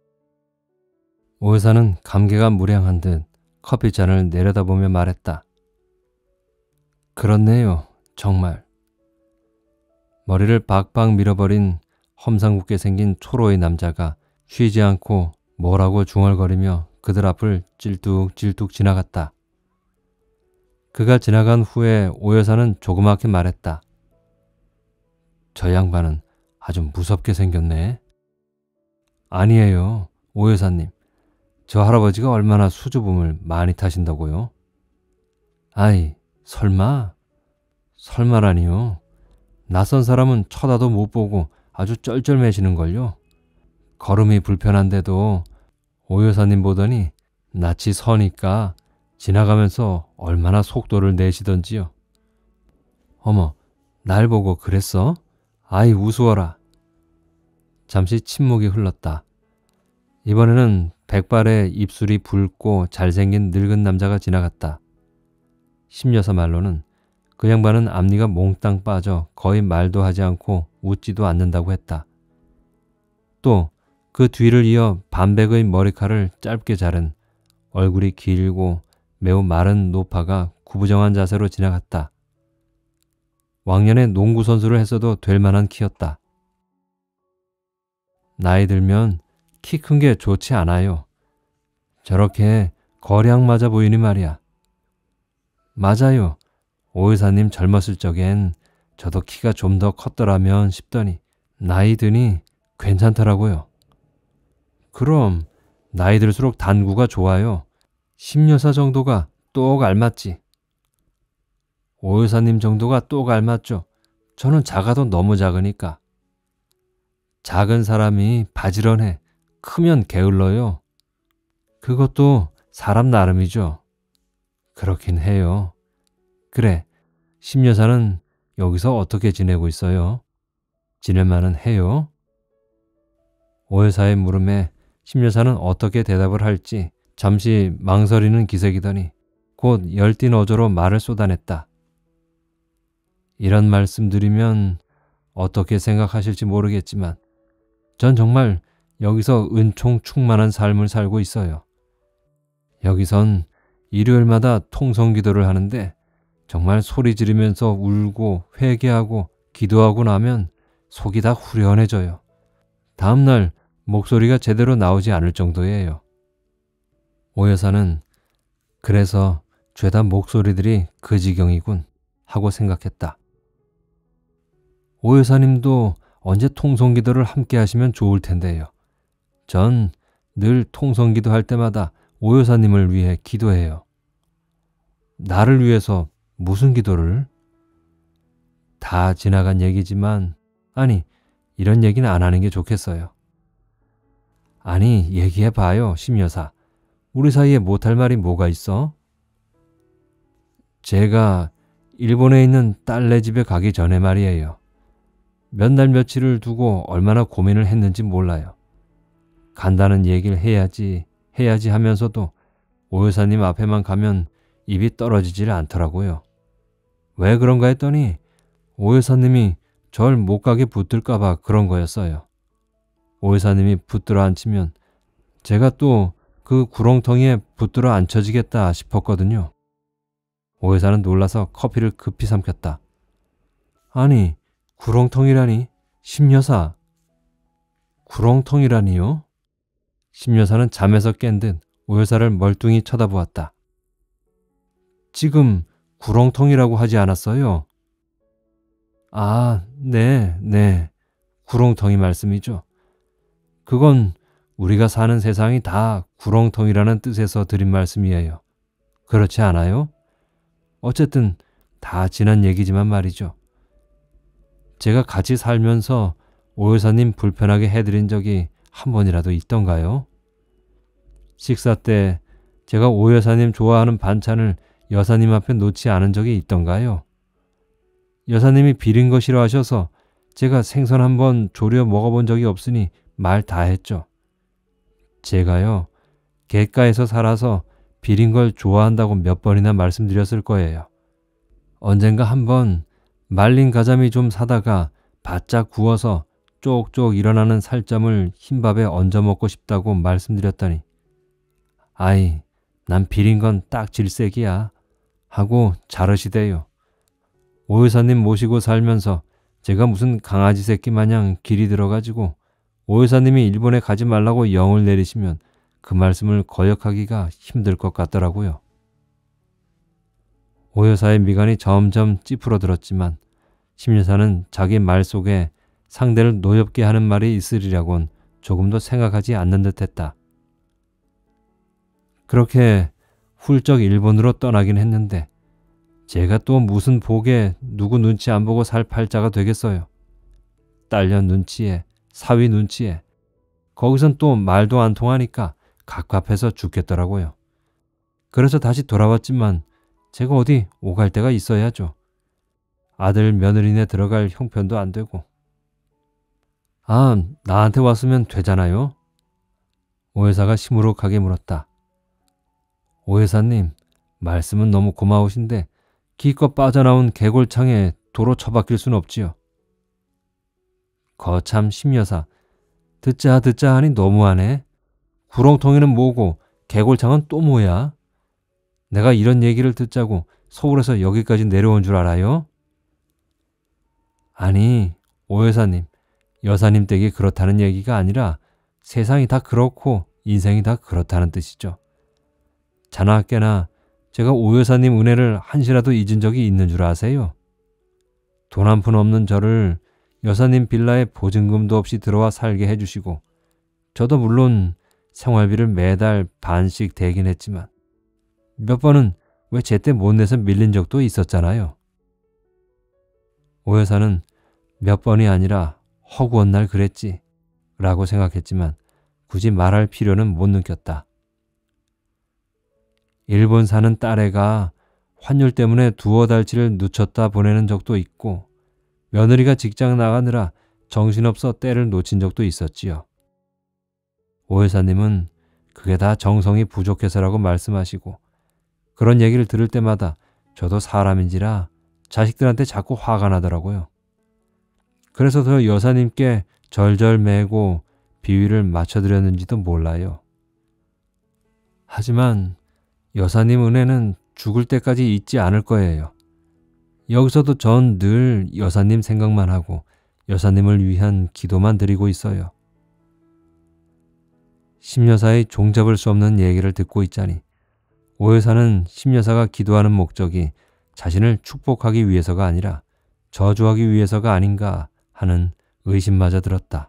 오 여사는 감개가 무량한 듯 커피잔을 내려다보며 말했다. 그렇네요, 정말. 머리를 박박 밀어버린 험상궂게 생긴 초로의 남자가 쉬지 않고 뭐라고 중얼거리며 그들 앞을 찔뚝찔뚝 지나갔다. 그가 지나간 후에 오 여사는 조그맣게 말했다. 저 양반은 아주 무섭게 생겼네. 아니에요, 오 여사님. 저 할아버지가 얼마나 수줍음을 많이 타신다고요? 아이, 설마? 설마라니요. 낯선 사람은 쳐다도 못 보고 아주 쩔쩔매시는걸요. 걸음이 불편한데도 오 여사님 보더니 낯이 서니까 지나가면서 얼마나 속도를 내시던지요. 어머, 날 보고 그랬어? 아이 우스워라. 잠시 침묵이 흘렀다. 이번에는 백발의 입술이 붉고 잘생긴 늙은 남자가 지나갔다. 심여사 말로는 그 양반은 앞니가 몽땅 빠져 거의 말도 하지 않고 웃지도 않는다고 했다. 또 그 뒤를 이어 반백의 머리칼을 짧게 자른 얼굴이 길고 매우 마른 노파가 구부정한 자세로 지나갔다. 왕년에 농구 선수를 했어도 될 만한 키였다. 나이 들면 키 큰 게 좋지 않아요. 저렇게 거량 맞아 보이니 말이야. 맞아요. 오 여사님 젊었을 적엔 저도 키가 좀 더 컸더라면 싶더니 나이 드니 괜찮더라고요. 그럼 나이 들수록 단구가 좋아요. 심여사 정도가 똑 알맞지. 오 여사님 정도가 똑 알맞죠. 저는 작아도 너무 작으니까. 작은 사람이 바지런해. 크면 게을러요. 그것도 사람 나름이죠. 그렇긴 해요. 그래, 심여사는 여기서 어떻게 지내고 있어요? 지낼만은 해요? 오 여사의 물음에 심여사는 어떻게 대답을 할지 잠시 망설이는 기색이더니 곧 열띤 어조로 말을 쏟아냈다. 이런 말씀 드리면 어떻게 생각하실지 모르겠지만 전 정말 여기서 은총 충만한 삶을 살고 있어요. 여기선 일요일마다 통성기도를 하는데 정말 소리 지르면서 울고 회개하고 기도하고 나면 속이 다 후련해져요. 다음날 목소리가 제대로 나오지 않을 정도예요. 오 여사는 그래서 죄다 목소리들이 그 지경이군 하고 생각했다. 오 여사님도 언제 통성기도를 함께 하시면 좋을 텐데요. 전 늘 통성기도 할 때마다 오 여사님을 위해 기도해요. 나를 위해서 무슨 기도를? 다 지나간 얘기지만 아니 이런 얘기는 안 하는 게 좋겠어요. 아니 얘기해봐요 심여사. 우리 사이에 못할 말이 뭐가 있어? 제가 일본에 있는 딸네 집에 가기 전에 말이에요. 몇 날 며칠을 두고 얼마나 고민을 했는지 몰라요. 간다는 얘기를 해야지 해야지 하면서도 오 여사님 앞에만 가면 입이 떨어지질 않더라고요. 왜 그런가 했더니 오 여사님이 절 못 가게 붙들까 봐 그런 거였어요. 오 여사님이 붙들어 앉히면 제가 또 그 구렁텅이에 붙들어 앉혀지겠다 싶었거든요. 오 여사는 놀라서 커피를 급히 삼켰다. 아니 구렁텅이라니 심여사. 구렁텅이라니요? 심여사는 잠에서 깬 듯 오 여사를 멀뚱히 쳐다보았다. 지금 구렁텅이라고 하지 않았어요? 아, 네, 네. 구렁텅이 말씀이죠. 그건 우리가 사는 세상이 다 구렁텅이라는 뜻에서 드린 말씀이에요. 그렇지 않아요? 어쨌든 다 지난 얘기지만 말이죠. 제가 같이 살면서 오 여사님 불편하게 해드린 적이 한 번이라도 있던가요? 식사 때 제가 오 여사님 좋아하는 반찬을 여사님 앞에 놓지 않은 적이 있던가요? 여사님이 비린 거 싫어하셔서 제가 생선 한번 조려 먹어본 적이 없으니 말 다 했죠. 제가요, 객가에서 살아서 비린 걸 좋아한다고 몇 번이나 말씀드렸을 거예요. 언젠가 한번 말린 가자미 좀 사다가 바짝 구워서 쪽쪽 일어나는 살점을 흰밥에 얹어 먹고 싶다고 말씀드렸더니 아이, 난 비린 건 딱 질색이야 하고 자르시대요. 오 여사님 모시고 살면서 제가 무슨 강아지 새끼 마냥 길이 들어가지고 오 여사님이 일본에 가지 말라고 영을 내리시면 그 말씀을 거역하기가 힘들 것 같더라고요. 오 여사의 미간이 점점 찌푸러들었지만 심 여사는 자기 말 속에 상대를 노엽게 하는 말이 있으리라곤 조금도 생각하지 않는 듯했다. 그렇게 훌쩍 일본으로 떠나긴 했는데 제가 또 무슨 복에 누구 눈치 안 보고 살 팔자가 되겠어요. 딸년 눈치에 사위 눈치에 거기선 또 말도 안 통하니까 갑갑해서 죽겠더라고요. 그래서 다시 돌아왔지만 제가 어디 오갈 데가 있어야죠. 아들 며느리네 들어갈 형편도 안 되고 아, 나한테 왔으면 되잖아요. 오 여사가 시무룩하게 물었다. 오 여사님, 말씀은 너무 고마우신데 기껏 빠져나온 개골창에 도로 처박힐 순 없지요. 거참 심여사, 듣자 듣자 하니 너무하네. 구렁텅이는 뭐고 개골창은 또 뭐야? 내가 이런 얘기를 듣자고 서울에서 여기까지 내려온 줄 알아요? 아니, 오 여사님, 여사님 댁이 그렇다는 얘기가 아니라 세상이 다 그렇고 인생이 다 그렇다는 뜻이죠. 자나 깨나 제가 오 여사님 은혜를 한시라도 잊은 적이 있는 줄 아세요? 돈 한 푼 없는 저를 여사님 빌라에 보증금도 없이 들어와 살게 해주시고 저도 물론 생활비를 매달 반씩 대긴 했지만 몇 번은 왜 제때 못 내서 밀린 적도 있었잖아요. 오 여사는 몇 번이 아니라 허구한 날 그랬지 라고 생각했지만 굳이 말할 필요는 못 느꼈다. 일본 사는 딸애가 환율 때문에 두어 달치를 늦췄다 보내는 적도 있고 며느리가 직장 나가느라 정신없어 때를 놓친 적도 있었지요. 오 여사님은 그게 다 정성이 부족해서라고 말씀하시고 그런 얘기를 들을 때마다 저도 사람인지라 자식들한테 자꾸 화가 나더라고요. 그래서 더 여사님께 절절매고 비위를 맞춰드렸는지도 몰라요. 하지만 여사님 은혜는 죽을 때까지 잊지 않을 거예요. 여기서도 전 늘 여사님 생각만 하고 여사님을 위한 기도만 드리고 있어요. 심여사의 종잡을 수 없는 얘기를 듣고 있자니 오 여사는 심여사가 기도하는 목적이 자신을 축복하기 위해서가 아니라 저주하기 위해서가 아닌가 하는 의심마저 들었다.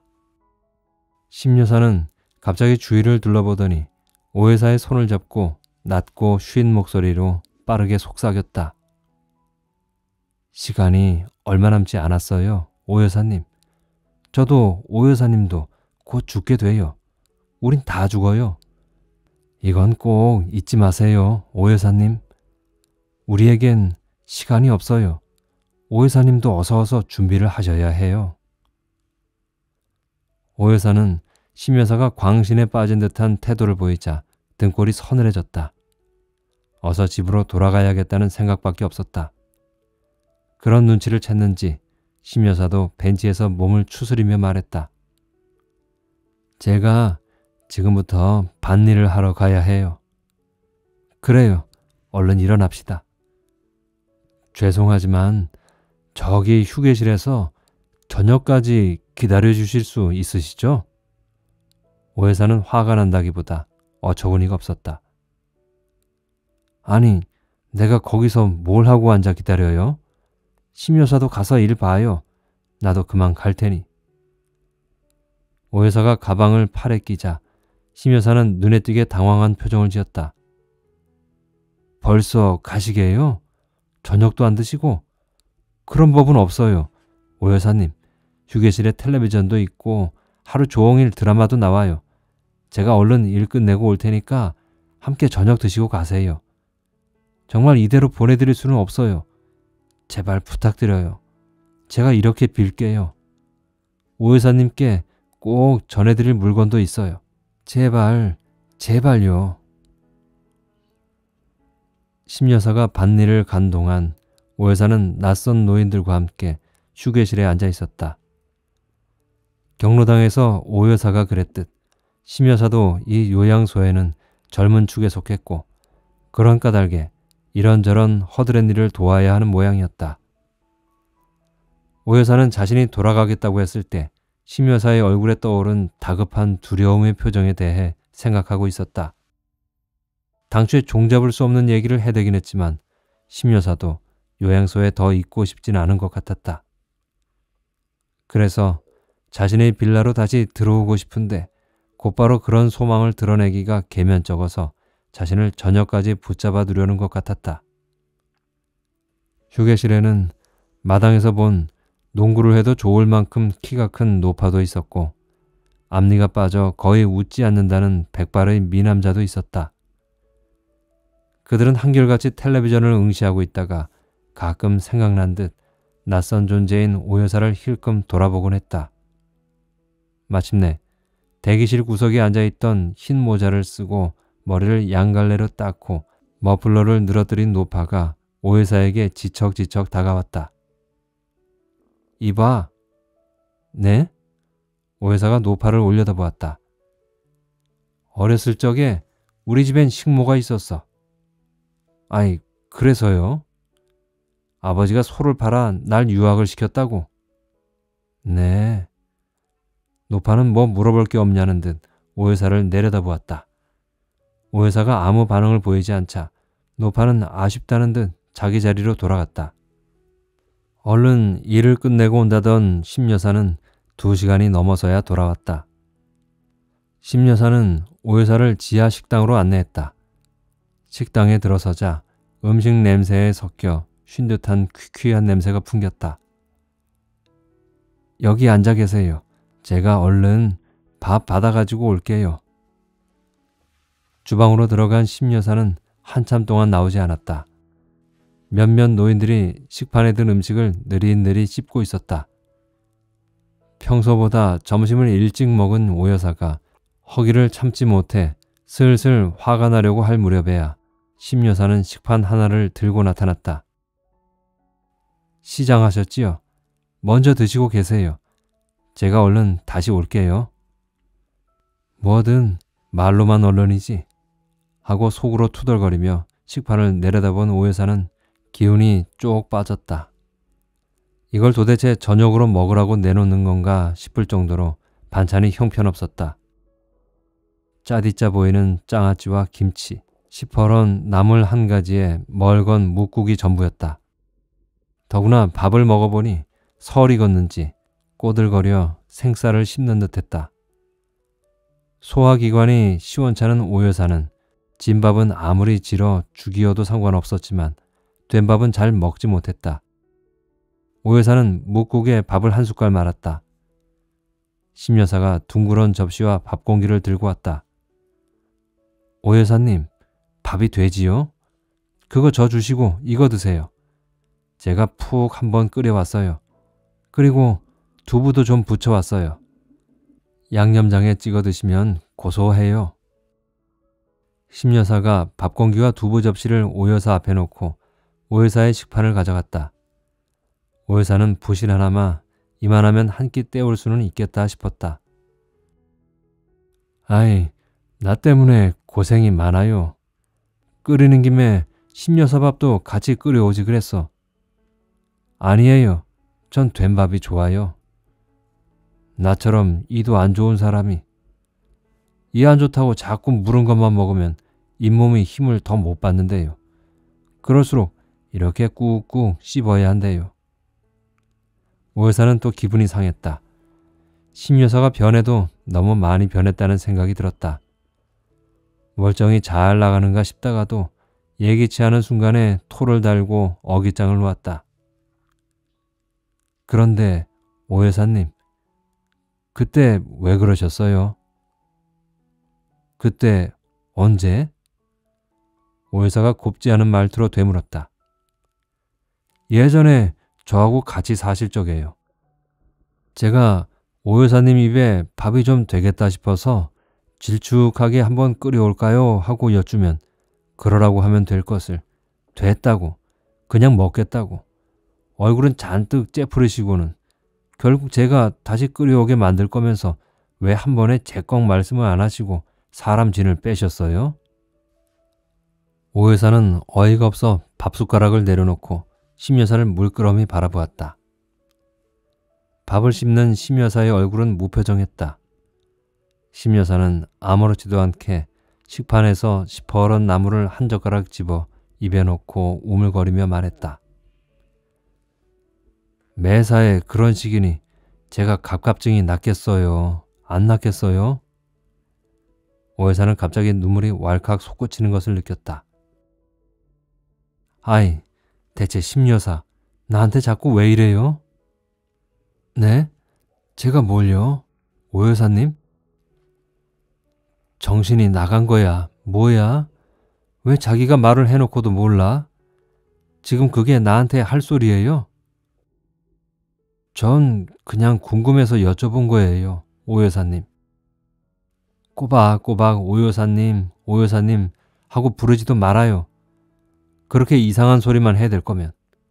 심여사는 갑자기 주위를 둘러보더니 오 여사의 손을 잡고 낮고 쉰 목소리로 빠르게 속삭였다. 시간이 얼마 남지 않았어요, 오 여사님. 저도 오 여사님도 곧 죽게 돼요. 우린 다 죽어요. 이건 꼭 잊지 마세요, 오 여사님. 우리에겐 시간이 없어요. 오 여사님도 어서 어서 준비를 하셔야 해요. 오 여사는 심 여사가 광신에 빠진 듯한 태도를 보이자 등골이 서늘해졌다. 어서 집으로 돌아가야겠다는 생각밖에 없었다. 그런 눈치를 챘는지 심 여사도 벤치에서 몸을 추스리며 말했다. 제가 지금부터 밭일을 하러 가야 해요. 그래요. 얼른 일어납시다. 죄송하지만 저기 휴게실에서 저녁까지 기다려 주실 수 있으시죠? 오 여사는 화가 난다기보다 어처구니가 없었다. 아니, 내가 거기서 뭘 하고 앉아 기다려요? 심 여사도 가서 일 봐요. 나도 그만 갈 테니. 오 여사가 가방을 팔에 끼자 심 여사는 눈에 띄게 당황한 표정을 지었다. 벌써 가시게요? 저녁도 안 드시고? 그런 법은 없어요. 오 여사님, 휴게실에 텔레비전도 있고 하루 종일 드라마도 나와요. 제가 얼른 일 끝내고 올 테니까 함께 저녁 드시고 가세요. 정말 이대로 보내드릴 수는 없어요. 제발 부탁드려요. 제가 이렇게 빌게요. 오 여사님께 꼭 전해드릴 물건도 있어요. 제발, 제발요. 심 여사가 밭일을 간 동안 오 여사는 낯선 노인들과 함께 휴게실에 앉아 있었다. 경로당에서 오 여사가 그랬듯 심 여사도 이 요양소에는 젊은 축에 속했고 그런 까닭에 이런저런 허드렛 일을 도와야 하는 모양이었다. 오 여사는 자신이 돌아가겠다고 했을 때 심 여사의 얼굴에 떠오른 다급한 두려움의 표정에 대해 생각하고 있었다. 당초에 종잡을 수 없는 얘기를 해대긴 했지만 심 여사도 요양소에 더 있고 싶진 않은 것 같았다. 그래서 자신의 빌라로 다시 들어오고 싶은데 곧바로 그런 소망을 드러내기가 계면쩍어서 자신을 저녁까지 붙잡아 두려는 것 같았다. 휴게실에는 마당에서 본 농구를 해도 좋을 만큼 키가 큰 노파도 있었고 앞니가 빠져 거의 웃지 않는다는 백발의 미남자도 있었다. 그들은 한결같이 텔레비전을 응시하고 있다가 가끔 생각난 듯 낯선 존재인 오 여사를 힐끔 돌아보곤 했다. 마침내 대기실 구석에 앉아있던 흰 모자를 쓰고 머리를 양갈래로 닦고 머플러를 늘어뜨린 노파가 오 여사에게 지척지척 다가왔다. 이봐. 네? 오 여사가 노파를 올려다보았다. 어렸을 적에 우리 집엔 식모가 있었어. 아이, 그래서요? 아버지가 소를 팔아 날 유학을 시켰다고? 네. 노파는 뭐 물어볼 게 없냐는 듯 오 여사를 내려다보았다. 오 여사가 아무 반응을 보이지 않자 노파는 아쉽다는 듯 자기 자리로 돌아갔다. 얼른 일을 끝내고 온다던 심 여사는 두 시간이 넘어서야 돌아왔다. 심 여사는 오 여사를 지하 식당으로 안내했다. 식당에 들어서자 음식 냄새에 섞여 쉰 듯한 퀴퀴한 냄새가 풍겼다. 여기 앉아 계세요. 제가 얼른 밥 받아가지고 올게요. 주방으로 들어간 심 여사는 한참 동안 나오지 않았다. 몇몇 노인들이 식판에 든 음식을 느릿느릿 씹고 있었다. 평소보다 점심을 일찍 먹은 오 여사가 허기를 참지 못해 슬슬 화가 나려고 할 무렵에야 심 여사는 식판 하나를 들고 나타났다. 시장하셨지요? 먼저 드시고 계세요. 제가 얼른 다시 올게요. 뭐든 말로만 언론이지 하고 속으로 투덜거리며 식판을 내려다본 오 여사는 기운이 쭉 빠졌다. 이걸 도대체 저녁으로 먹으라고 내놓는 건가 싶을 정도로 반찬이 형편없었다. 짜디짜 보이는 장아찌와 김치, 시퍼런 나물 한 가지에 멀건 묵국이 전부였다. 더구나 밥을 먹어보니 설이 익었는지 꼬들거려 생쌀을 씹는 듯했다. 소화기관이 시원찮은 오 여사는 진밥은 아무리 질어 죽이어도 상관없었지만 된 밥은 잘 먹지 못했다. 오 여사는 묵국에 밥을 한 숟갈 말았다. 심 여사가 둥그런 접시와 밥 공기를 들고 왔다. 오 여사님, 밥이 되지요? 그거 저 주시고 이거 드세요. 제가 푹 한번 끓여왔어요. 그리고 두부도 좀 부쳐왔어요. 양념장에 찍어 드시면 고소해요. 심 여사가 밥 공기와 두부 접시를 오 여사 앞에 놓고 오 여사의 식판을 가져갔다. 오 여사는 부실 하나마 이만하면 한 끼 때울 수는 있겠다 싶었다. 아이, 나 때문에 고생이 많아요. 끓이는 김에 심 여사 밥도 같이 끓여오지 그랬어. 아니에요. 전 된 밥이 좋아요. 나처럼 이도 안 좋은 사람이 이 안 좋다고 자꾸 무른 것만 먹으면 잇몸이 힘을 더 못 받는데요. 그럴수록 이렇게 꾹꾹 씹어야 한대요. 오 여사는 또 기분이 상했다. 심 여사가 변해도 너무 많이 변했다는 생각이 들었다. 멀쩡히 잘 나가는가 싶다가도 예기치 않은 순간에 토를 달고 어깃장을 놓았다. 그런데 오 여사님, 그때 왜 그러셨어요? 그때 언제? 오 여사가 곱지 않은 말투로 되물었다. 예전에 저하고 같이 사실 적에요. 제가 오 여사님 입에 밥이 좀 되겠다 싶어서 질축하게 한번 끓여올까요? 하고 여쭈면 그러라고 하면 될 것을 됐다고, 그냥 먹겠다고 얼굴은 잔뜩 째푸르시고는 결국 제가 다시 끓여오게 만들 거면서 왜 한 번에 제꺽 말씀을 안 하시고 사람 진을 빼셨어요? 오 여사는 어이가 없어 밥숟가락을 내려놓고 심 여사를 물끄러미 바라보았다. 밥을 씹는 심 여사의 얼굴은 무표정했다. 심 여사는 아무렇지도 않게 식판에서 시퍼런 나물을 한 젓가락 집어 입에 넣고 우물거리며 말했다. 매사에 그런 식이니 제가 갑갑증이 낫겠어요? 안 낫겠어요? 오 여사는 갑자기 눈물이 왈칵 솟구치는 것을 느꼈다. 아이, 대체 심 여사, 나한테 자꾸 왜 이래요? 네? 제가 뭘요? 오 여사님? 정신이 나간 거야. 뭐야? 왜 자기가 말을 해놓고도 몰라? 지금 그게 나한테 할 소리예요? 전 그냥 궁금해서 여쭤본 거예요. 오 여사님. 꼬박꼬박 오 여사님, 오 여사님 하고 부르지도 말아요. 그렇게 이상한 소리만 해댈 거면.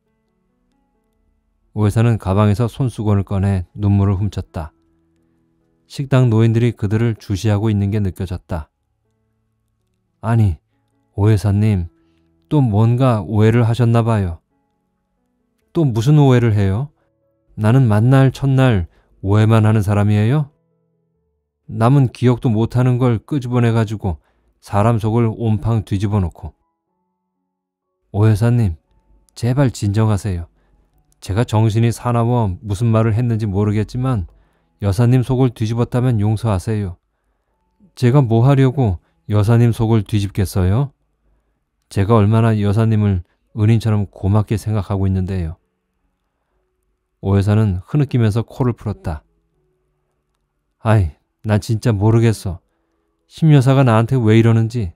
오 여사는 가방에서 손수건을 꺼내 눈물을 훔쳤다. 식당 노인들이 그들을 주시하고 있는 게 느껴졌다. 아니, 오 여사님, 또 뭔가 오해를 하셨나 봐요. 또 무슨 오해를 해요? 나는 만날 첫날 오해만 하는 사람이에요? 남은 기억도 못하는 걸 끄집어내가지고 사람 속을 온팡 뒤집어 놓고. 오 여사님, 제발 진정하세요. 제가 정신이 사나워 무슨 말을 했는지 모르겠지만 여사님 속을 뒤집었다면 용서하세요. 제가 뭐 하려고 여사님 속을 뒤집겠어요? 제가 얼마나 여사님을 은인처럼 고맙게 생각하고 있는데요. 오 여사는 흐느끼면서 코를 풀었다. 아이, 난 진짜 모르겠어. 심 여사가 나한테 왜 이러는지.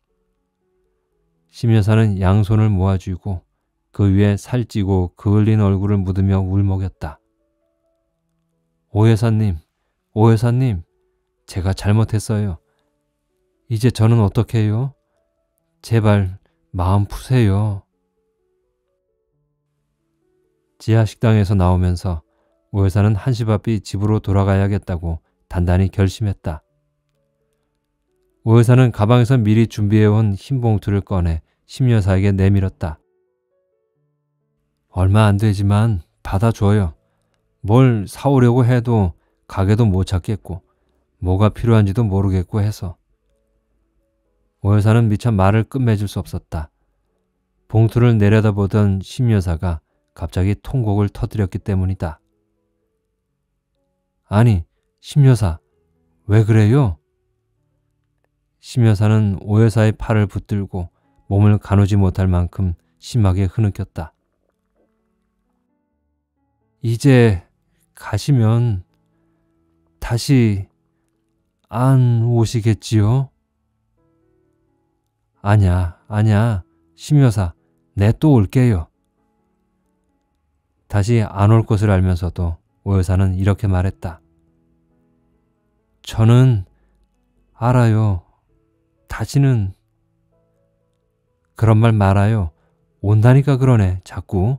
심 여사는 양손을 모아쥐고 그 위에 살찌고 그을린 얼굴을 묻으며 울먹였다. 오 여사님, 오 여사님, 제가 잘못했어요. 이제 저는 어떻게 해요? 제발 마음 푸세요. 지하 식당에서 나오면서 오 여사는 한시바삐 집으로 돌아가야겠다고 단단히 결심했다. 오 여사는 가방에서 미리 준비해온 흰 봉투를 꺼내 심 여사에게 내밀었다. 얼마 안 되지만 받아줘요. 뭘 사오려고 해도 가게도 못 찾겠고 뭐가 필요한지도 모르겠고 해서. 오 여사는 미처 말을 끝맺을 수 없었다. 봉투를 내려다보던 심 여사가 갑자기 통곡을 터뜨렸기 때문이다. 아니, 심 여사, 왜 그래요? 심 여사는 오 여사의 팔을 붙들고 몸을 가누지 못할 만큼 심하게 흐느꼈다. 이제 가시면 다시 안 오시겠지요? 아냐, 아냐, 심 여사, 내 또 올게요. 다시 안 올 것을 알면서도 오 여사는 이렇게 말했다. 저는 알아요. 다시는 그런 말 말아요. 온다니까 그러네, 자꾸.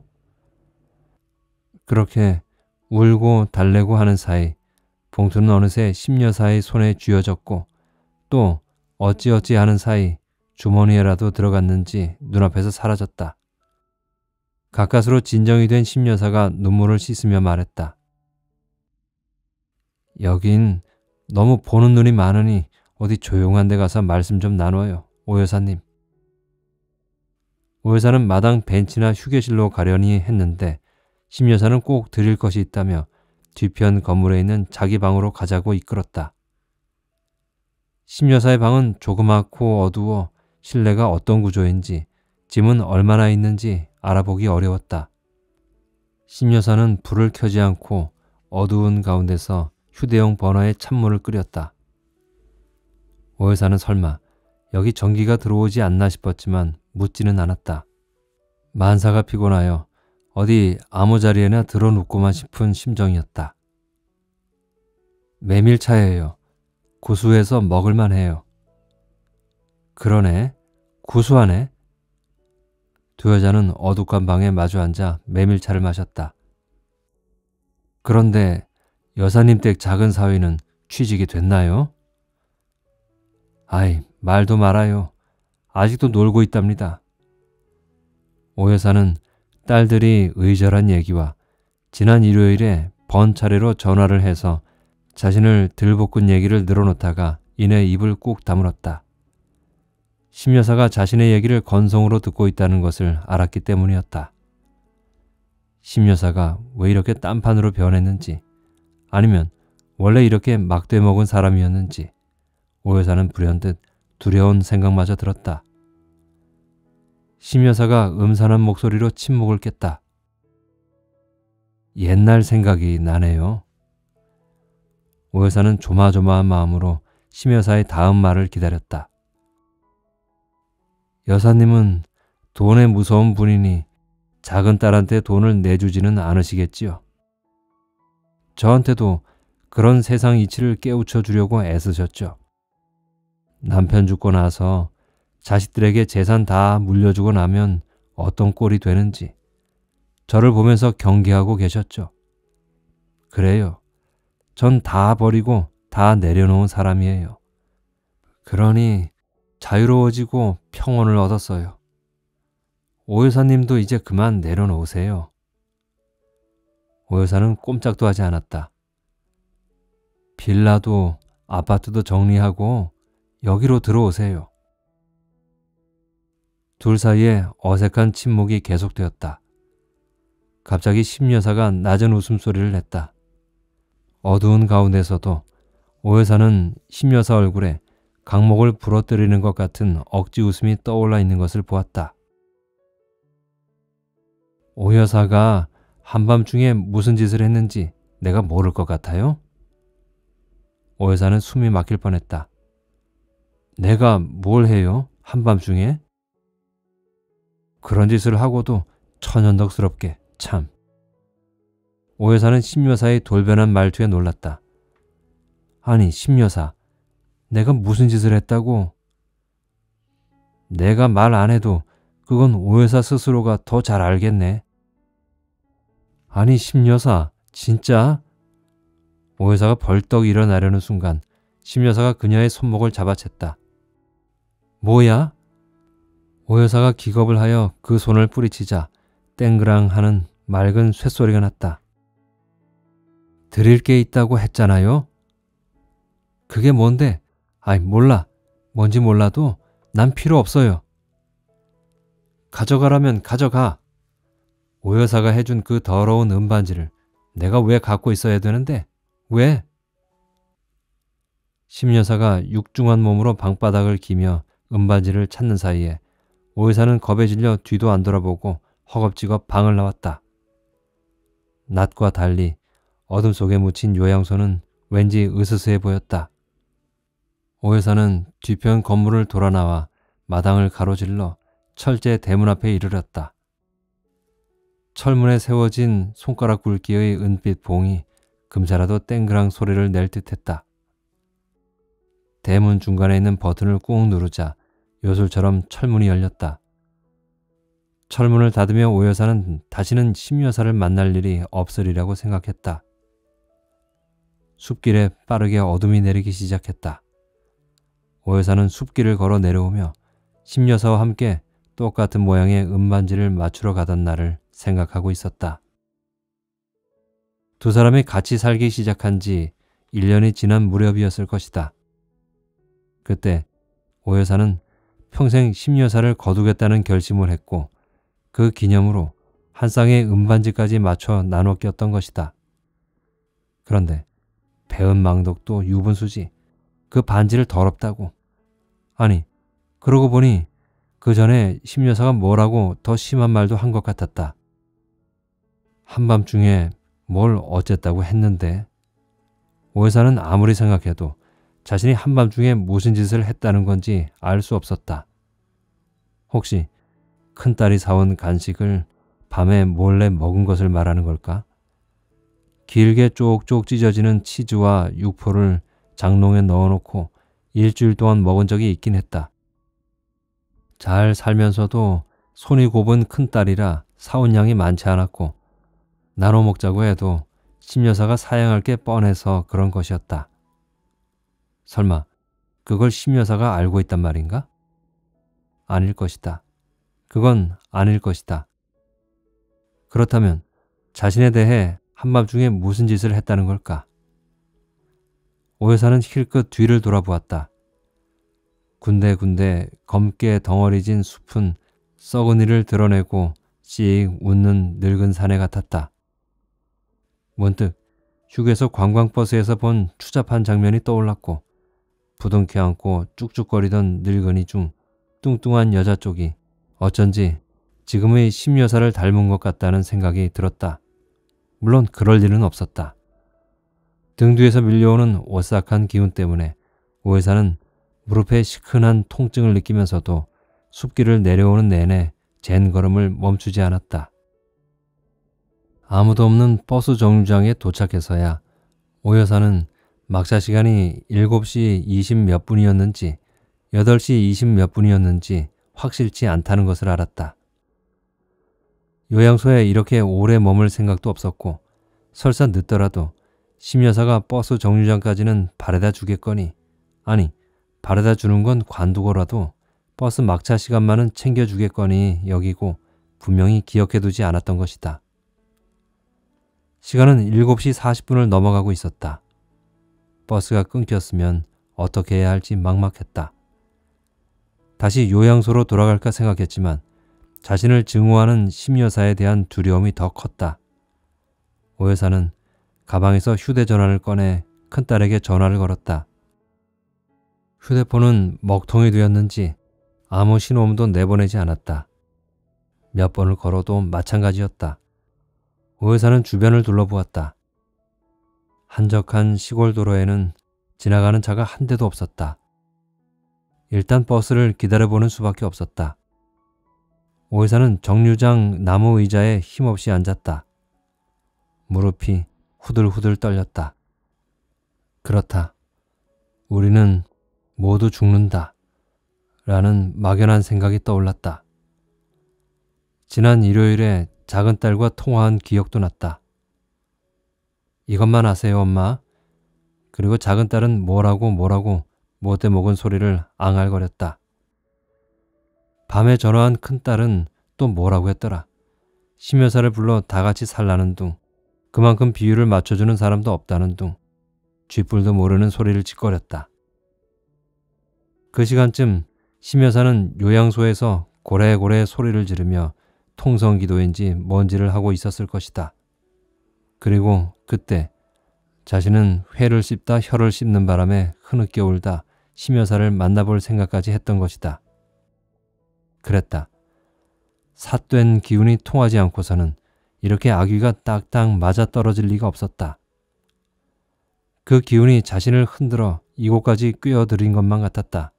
그렇게 울고 달래고 하는 사이 봉투는 어느새 심 여사의 손에 쥐어졌고 또 어찌어찌 하는 사이 주머니에라도 들어갔는지 눈앞에서 사라졌다. 가까스로 진정이 된 심 여사가 눈물을 씻으며 말했다. 여긴 너무 보는 눈이 많으니 어디 조용한 데 가서 말씀 좀 나눠요, 오 여사님. 오 여사는 마당 벤치나 휴게실로 가려니 했는데 심 여사는 꼭 드릴 것이 있다며 뒤편 건물에 있는 자기 방으로 가자고 이끌었다. 심 여사의 방은 조그맣고 어두워 실내가 어떤 구조인지 짐은 얼마나 있는지 알아보기 어려웠다. 심 여사는 불을 켜지 않고 어두운 가운데서 휴대용 버너에 찬물을 끓였다. 오 여사는 설마 여기 전기가 들어오지 않나 싶었지만 묻지는 않았다. 만사가 피곤하여 어디 아무 자리에나 들어눕고만 싶은 심정이었다. 메밀차예요. 구수해서 먹을만해요. 그러네. 구수하네. 두 여자는 어둑한 방에 마주 앉아 메밀차를 마셨다. 그런데 여사님 댁 작은 사위는 취직이 됐나요? 아이, 말도 말아요. 아직도 놀고 있답니다. 오 여사는 딸들이 의절한 얘기와 지난 일요일에 번차례로 전화를 해서 자신을 들볶은 얘기를 늘어놓다가 이내 입을 꾹 다물었다. 심 여사가 자신의 얘기를 건성으로 듣고 있다는 것을 알았기 때문이었다. 심 여사가 왜 이렇게 딴판으로 변했는지 아니면 원래 이렇게 막대 먹은 사람이었는지 오 여사는 불현듯 두려운 생각마저 들었다. 심 여사가 음산한 목소리로 침묵을 깼다. 옛날 생각이 나네요. 오 여사는 조마조마한 마음으로 심 여사의 다음 말을 기다렸다. 여사님은 돈에 무서운 분이니 작은 딸한테 돈을 내주지는 않으시겠지요. 저한테도 그런 세상 이치를 깨우쳐 주려고 애쓰셨죠. 남편 죽고 나서 자식들에게 재산 다 물려주고 나면 어떤 꼴이 되는지 저를 보면서 경계하고 계셨죠. 그래요. 전 다 버리고 다 내려놓은 사람이에요. 그러니 자유로워지고 평온을 얻었어요. 오 여사님도 이제 그만 내려놓으세요. 오 여사는 꼼짝도 하지 않았다. 빌라도 아파트도 정리하고 여기로 들어오세요. 둘 사이에 어색한 침묵이 계속되었다. 갑자기 심 여사가 낮은 웃음소리를 냈다. 어두운 가운데서도 오 여사는 심 여사 얼굴에 강목을 부러뜨리는 것 같은 억지 웃음이 떠올라 있는 것을 보았다. 오 여사가 한밤중에 무슨 짓을 했는지 내가 모를 것 같아요? 오 여사는 숨이 막힐 뻔했다. 내가 뭘 해요? 한밤중에? 그런 짓을 하고도 천연덕스럽게 참. 오 여사는 심 여사의 돌변한 말투에 놀랐다. 아니 심 여사, 내가 무슨 짓을 했다고? 내가 말 안 해도 그건 오 여사 스스로가 더 잘 알겠네. 아니 심 여사, 진짜? 오 여사가 벌떡 일어나려는 순간 심 여사가 그녀의 손목을 잡아챘다. 뭐야? 오 여사가 기겁을 하여 그 손을 뿌리치자 땡그랑 하는 맑은 쇳소리가 났다. 드릴 게 있다고 했잖아요? 그게 뭔데? 아이 몰라. 뭔지 몰라도 난 필요 없어요. 가져가라면 가져가. 오 여사가 해준 그 더러운 은반지를 내가 왜 갖고 있어야 되는데? 왜? 심 여사가 육중한 몸으로 방바닥을 기며 은반지를 찾는 사이에 오 여사는 겁에 질려 뒤도 안 돌아보고 허겁지겁 방을 나왔다. 낮과 달리 어둠 속에 묻힌 요양소는 왠지 으스스해 보였다. 오 여사는 뒤편 건물을 돌아 나와 마당을 가로질러 철제 대문 앞에 이르렀다. 철문에 세워진 손가락 굵기의 은빛 봉이 금세라도 땡그랑 소리를 낼 듯했다. 대문 중간에 있는 버튼을 꾹 누르자 요술처럼 철문이 열렸다. 철문을 닫으며 오 여사는 다시는 심 여사를 만날 일이 없으리라고 생각했다. 숲길에 빠르게 어둠이 내리기 시작했다. 오 여사는 숲길을 걸어 내려오며 심 여사와 함께 똑같은 모양의 은반지를 맞추러 가던 날을 생각하고 있었다. 두 사람이 같이 살기 시작한 지 일 년이 지난 무렵이었을 것이다. 그때 오 여사는 평생 심 여사를 거두겠다는 결심을 했고 그 기념으로 한 쌍의 은반지까지 맞춰 나눠 꼈던 것이다. 그런데 배은망덕도 유분수지. 그 반지를 더럽다고. 아니, 그러고 보니 그 전에 심 여사가 뭐라고 더 심한 말도 한 것 같았다. 한밤중에 뭘 어쨌다고 했는데 오 여사는 아무리 생각해도 자신이 한밤중에 무슨 짓을 했다는 건지 알 수 없었다. 혹시 큰딸이 사온 간식을 밤에 몰래 먹은 것을 말하는 걸까? 길게 쪽쪽 찢어지는 치즈와 육포를 장롱에 넣어놓고 일주일 동안 먹은 적이 있긴 했다. 잘 살면서도 손이 곱은 큰딸이라 사온 양이 많지 않았고 나눠 먹자고 해도 심 여사가 사양할 게 뻔해서 그런 것이었다. 설마 그걸 심 여사가 알고 있단 말인가? 아닐 것이다. 그건 아닐 것이다. 그렇다면 자신에 대해 한밤중에 무슨 짓을 했다는 걸까? 오 여사는 힐끗 뒤를 돌아보았다. 군데군데 검게 덩어리진 숲은 썩은이를 드러내고 씩 웃는 늙은 사내 같았다. 문득 휴게소 관광버스에서 본 추잡한 장면이 떠올랐고 부둥켜 안고 쭉쭉거리던 늙은이 중 뚱뚱한 여자 쪽이 어쩐지 지금의 심 여사를 닮은 것 같다는 생각이 들었다. 물론 그럴 일은 없었다. 등 뒤에서 밀려오는 오싹한 기운 때문에 오 여사는 무릎에 시큰한 통증을 느끼면서도 숲길을 내려오는 내내 잰 걸음을 멈추지 않았다. 아무도 없는 버스 정류장에 도착해서야 오 여사는 막차 시간이 일곱 시 이십 몇 분이었는지 여덟 시 이십 몇 분이었는지 확실치 않다는 것을 알았다. 요양소에 이렇게 오래 머물 생각도 없었고 설사 늦더라도 심 여사가 버스 정류장까지는 바래다 주겠거니, 아니 바래다 주는 건 관두고라도 버스 막차 시간만은 챙겨주겠거니 여기고 분명히 기억해두지 않았던 것이다. 시간은 일곱 시 사십 분을 넘어가고 있었다. 버스가 끊겼으면 어떻게 해야 할지 막막했다. 다시 요양소로 돌아갈까 생각했지만 자신을 증오하는 심 여사에 대한 두려움이 더 컸다. 오 여사는 가방에서 휴대전화를 꺼내 큰딸에게 전화를 걸었다. 휴대폰은 먹통이 되었는지 아무 신호음도 내보내지 않았다. 몇 번을 걸어도 마찬가지였다. 오 여사는 주변을 둘러보았다. 한적한 시골 도로에는 지나가는 차가 한 대도 없었다. 일단 버스를 기다려보는 수밖에 없었다. 오 여사는 정류장 나무 의자에 힘없이 앉았다. 무릎이 후들후들 떨렸다. 그렇다. 우리는 모두 죽는다. 라는 막연한 생각이 떠올랐다. 지난 일요일에 작은 딸과 통화한 기억도 났다. 이것만 아세요, 엄마? 그리고 작은 딸은 뭐라고 뭐라고 못돼 먹은 소리를 앙알거렸다. 밤에 전화한 큰딸은 또 뭐라고 했더라. 심 여사를 불러 다 같이 살라는 둥, 그만큼 비율을 맞춰주는 사람도 없다는 둥, 쥐뿔도 모르는 소리를 짓거렸다. 그 시간쯤 심 여사는 요양소에서 고래고래 소리를 지르며 통성기도인지 뭔지를 하고 있었을 것이다. 그리고 그때 자신은 회를 씹다 혀를 씹는 바람에 흐느껴 울다 심 여사를 만나볼 생각까지 했던 것이다. 그랬다. 삿된 기운이 통하지 않고서는 이렇게 아귀가 딱딱 맞아떨어질 리가 없었다. 그 기운이 자신을 흔들어 이곳까지 꿰어들인 것만 같았다.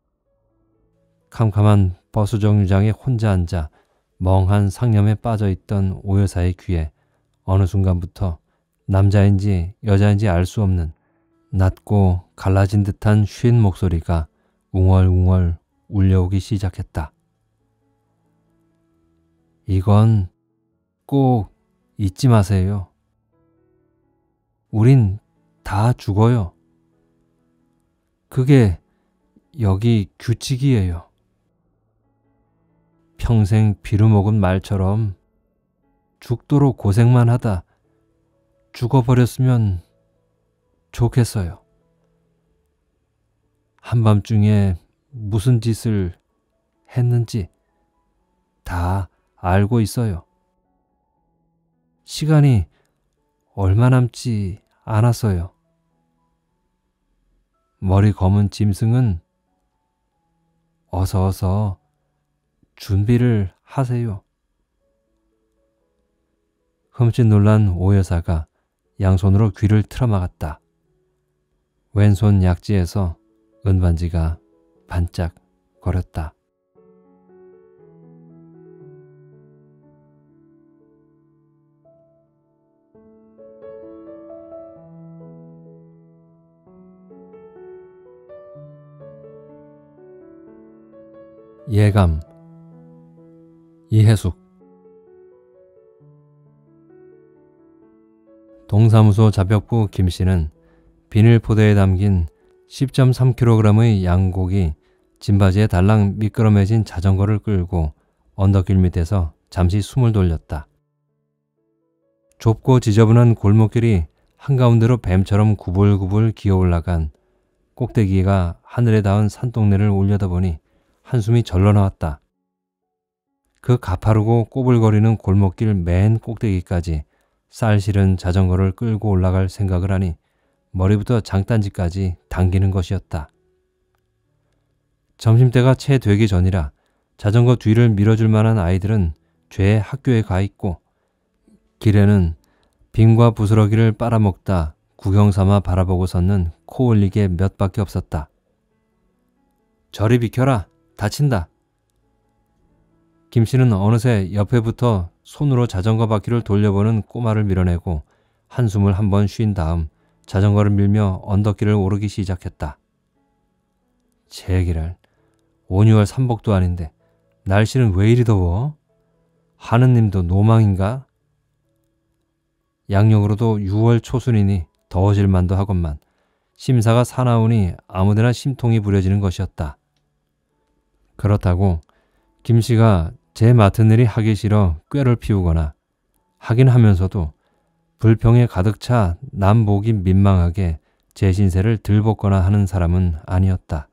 캄캄한 버스 정류장에 혼자 앉아 멍한 상념에 빠져있던 오 여사의 귀에 어느 순간부터 남자인지 여자인지 알 수 없는 낮고 갈라진 듯한 쉰 목소리가 웅얼웅얼 울려오기 시작했다. 이건 꼭 잊지 마세요. 우린 다 죽어요. 그게 여기 규칙이에요. 평생 비루먹은 말처럼 죽도록 고생만 하다 죽어버렸으면 좋겠어요. 한밤중에 무슨 짓을 했는지 다 알고 있어요. 시간이 얼마 남지 않았어요. 머리 검은 짐승은 어서 어서 준비를 하세요. 흠칫 놀란 오 여사가 양손으로 귀를 틀어막았다. 왼손 약지에서 은반지가 반짝 거렸다. 예감 이해숙. 동사무소 잡역부 김씨는 비닐포대에 담긴 십 점 삼 킬로그램의 양고기 짐바지에 달랑 미끄러매진 자전거를 끌고 언덕길 밑에서 잠시 숨을 돌렸다. 좁고 지저분한 골목길이 한가운데로 뱀처럼 구불구불 기어올라간 꼭대기가 하늘에 닿은 산동네를 올려다보니 한숨이 절로 나왔다. 그 가파르고 꼬불거리는 골목길 맨 꼭대기까지 쌀 실은 자전거를 끌고 올라갈 생각을 하니 머리부터 장단지까지 당기는 것이었다. 점심때가 채 되기 전이라 자전거 뒤를 밀어줄 만한 아이들은 죄의 학교에 가 있고 길에는 빈과 부스러기를 빨아먹다 구경삼아 바라보고 섰는 코 올리게 몇 밖에 없었다. 저리 비켜라. 다친다. 김씨는 어느새 옆에부터 손으로 자전거 바퀴를 돌려보는 꼬마를 밀어내고 한숨을 한번 쉰 다음 자전거를 밀며 언덕길을 오르기 시작했다. 제기랄, 오, 유월 삼복도 아닌데 날씨는 왜 이리 더워? 하느님도 노망인가? 양력으로도 유월 초순이니 더워질 만도 하건만 심사가 사나우니 아무데나 심통이 부려지는 것이었다. 그렇다고 김씨가 제 맡은 일이 하기 싫어 꾀를 피우거나 하긴 하면서도 불평에 가득 차 남보기 민망하게 제 신세를 들볶거나 하는 사람은 아니었다.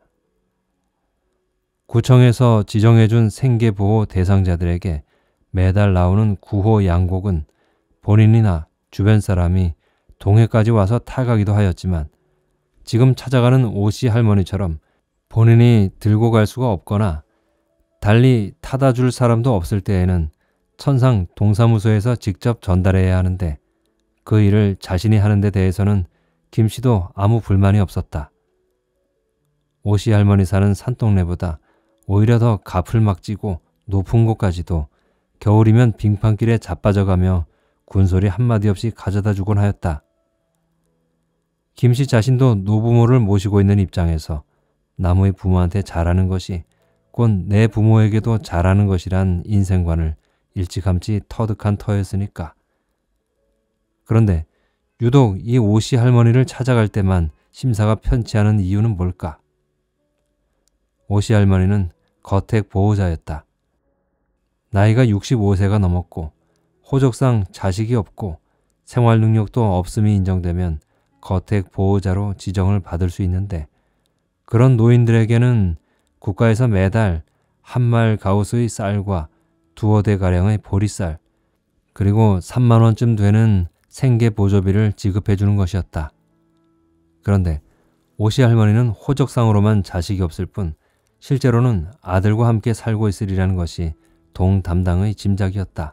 구청에서 지정해준 생계보호 대상자들에게 매달 나오는 구호 양곡은 본인이나 주변 사람이 동해까지 와서 타가기도 하였지만 지금 찾아가는 오씨 할머니처럼 본인이 들고 갈 수가 없거나 달리 타다 줄 사람도 없을 때에는 천상 동사무소에서 직접 전달해야 하는데 그 일을 자신이 하는 데 대해서는 김씨도 아무 불만이 없었다. 오씨 할머니 사는 산동네보다 오히려 더 가풀막지고 높은 곳까지도 겨울이면 빙판길에 자빠져가며 군소리 한마디 없이 가져다 주곤 하였다. 김씨 자신도 노부모를 모시고 있는 입장에서 남의 부모한테 잘하는 것이 곧 내 부모에게도 잘하는 것이란 인생관을 일찌감치 터득한 터였으니까. 그런데 유독 이 오씨 할머니를 찾아갈 때만 심사가 편치 않은 이유는 뭘까? 오씨 할머니는 거택 보호자였다. 나이가 육십오 세가 넘었고 호적상 자식이 없고 생활 능력도 없음이 인정되면 거택 보호자로 지정을 받을 수 있는데 그런 노인들에게는 국가에서 매달 한 말 가우스의 쌀과 두어 대가량의 보리쌀 그리고 삼만 원쯤 되는 생계보조비를 지급해 주는 것이었다. 그런데 오씨 할머니는 호적상으로만 자식이 없을 뿐 실제로는 아들과 함께 살고 있으리라는 것이 동 담당의 짐작이었다.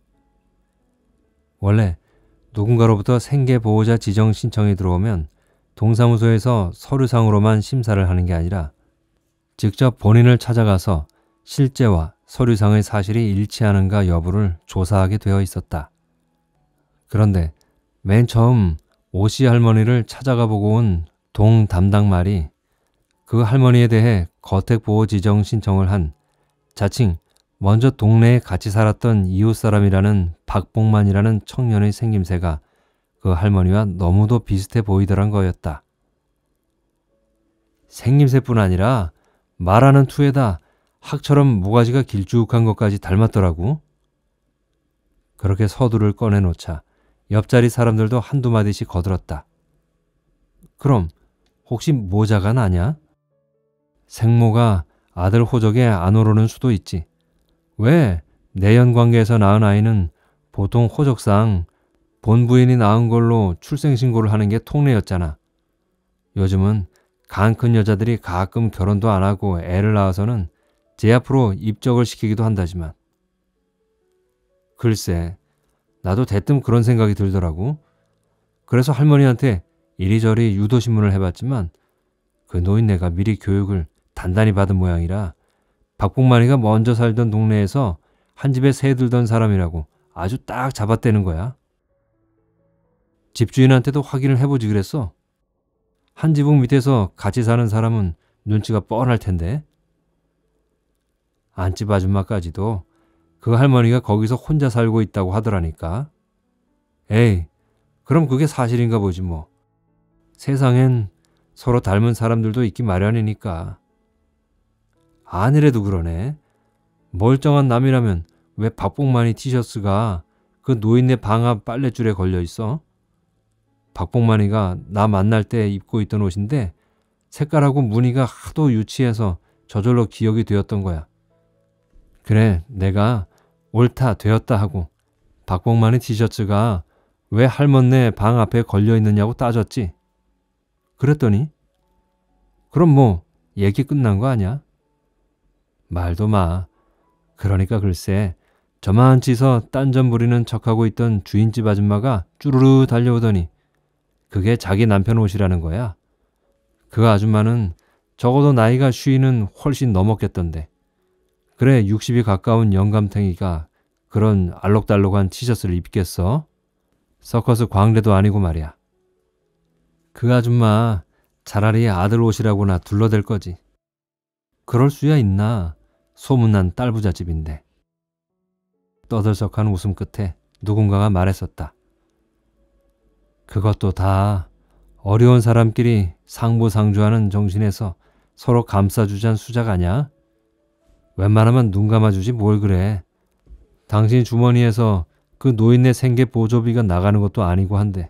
원래 누군가로부터 생계보호자 지정 신청이 들어오면 동사무소에서 서류상으로만 심사를 하는 게 아니라 직접 본인을 찾아가서 실제와 서류상의 사실이 일치하는가 여부를 조사하게 되어 있었다. 그런데 맨 처음 오씨 할머니를 찾아가 보고 온 동 담당 말이 그 할머니에 대해 거택보호 지정 신청을 한 자칭 먼저 동네에 같이 살았던 이웃사람이라는 박봉만이라는 청년의 생김새가 그 할머니와 너무도 비슷해 보이더란 거였다. 생김새뿐 아니라 말하는 투에다 학처럼 모가지가 길쭉한 것까지 닮았더라고. 그렇게 서두를 꺼내놓자 옆자리 사람들도 한두 마디씩 거들었다. 그럼 혹시 모자가 나냐? 생모가 아들 호적에 안 오르는 수도 있지. 왜 내연관계에서 낳은 아이는 보통 호적상 본부인이 낳은 걸로 출생신고를 하는 게 통례였잖아. 요즘은 간 큰 여자들이 가끔 결혼도 안 하고 애를 낳아서는 제 앞으로 입적을 시키기도 한다지만. 글쎄, 나도 대뜸 그런 생각이 들더라고. 그래서 할머니한테 이리저리 유도신문을 해봤지만 그 노인네가 미리 교육을 단단히 받은 모양이라 박봉만이가 먼저 살던 동네에서 한 집에 새 들던 사람이라고 아주 딱 잡아떼는 거야. 집주인한테도 확인을 해보지 그랬어. 한 지붕 밑에서 같이 사는 사람은 눈치가 뻔할 텐데. 안집 아줌마까지도 그 할머니가 거기서 혼자 살고 있다고 하더라니까. 에이, 그럼 그게 사실인가 보지 뭐. 세상엔 서로 닮은 사람들도 있기 마련이니까. 아니래도 그러네. 멀쩡한 남이라면 왜 박봉만이 티셔츠가 그 노인네 방 앞 빨랫줄에 걸려 있어? 박봉만이가 나 만날 때 입고 있던 옷인데 색깔하고 무늬가 하도 유치해서 저절로 기억이 되었던 거야. 그래, 내가 옳다 되었다 하고 박봉만이 티셔츠가 왜 할머니네 방 앞에 걸려 있느냐고 따졌지. 그랬더니 그럼 뭐 얘기 끝난 거 아니야? 말도 마. 그러니까 글쎄 저만치서 딴전 부리는 척하고 있던 주인집 아줌마가 쭈루루 달려오더니 그게 자기 남편 옷이라는 거야. 그 아줌마는 적어도 나이가 쉰은 훨씬 넘었겠던데. 그래 육십이 가까운 영감탱이가 그런 알록달록한 티셔츠를 입겠어? 서커스 광래도 아니고 말이야. 그 아줌마 차라리 아들 옷이라고나 둘러댈 거지. 그럴 수야 있나. 소문난 딸부잣집인데. 떠들썩한 웃음 끝에 누군가가 말했었다. 그것도 다 어려운 사람끼리 상부상조하는 정신에서 서로 감싸주잔 수작 아냐? 웬만하면 눈 감아주지 뭘 그래. 당신 주머니에서 그 노인네 생계 보조비가 나가는 것도 아니고 한데.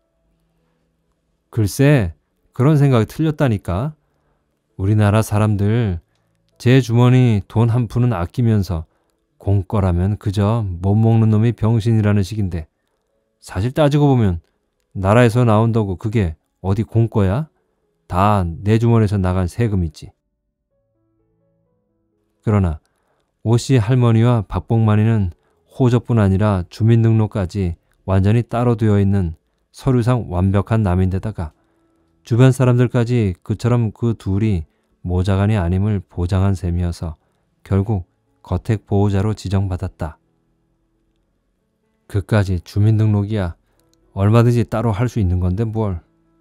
글쎄, 그런 생각이 틀렸다니까. 우리나라 사람들 제 주머니 돈 한 푼은 아끼면서 공거라면 그저 못 먹는 놈이 병신이라는 식인데, 사실 따지고 보면 나라에서 나온다고 그게 어디 공거야? 다 내 주머니에서 나간 세금이지. 그러나 오씨 할머니와 박봉만이는 호적뿐 아니라 주민등록까지 완전히 따로 되어 있는 서류상 완벽한 남인데다가 주변 사람들까지 그처럼 그 둘이 모자간이 아님을 보장한 셈이어서 결국 거택 보호자로 지정받았다. 그까지 주민등록이야 얼마든지 따로 할 수 있는 건데 뭘.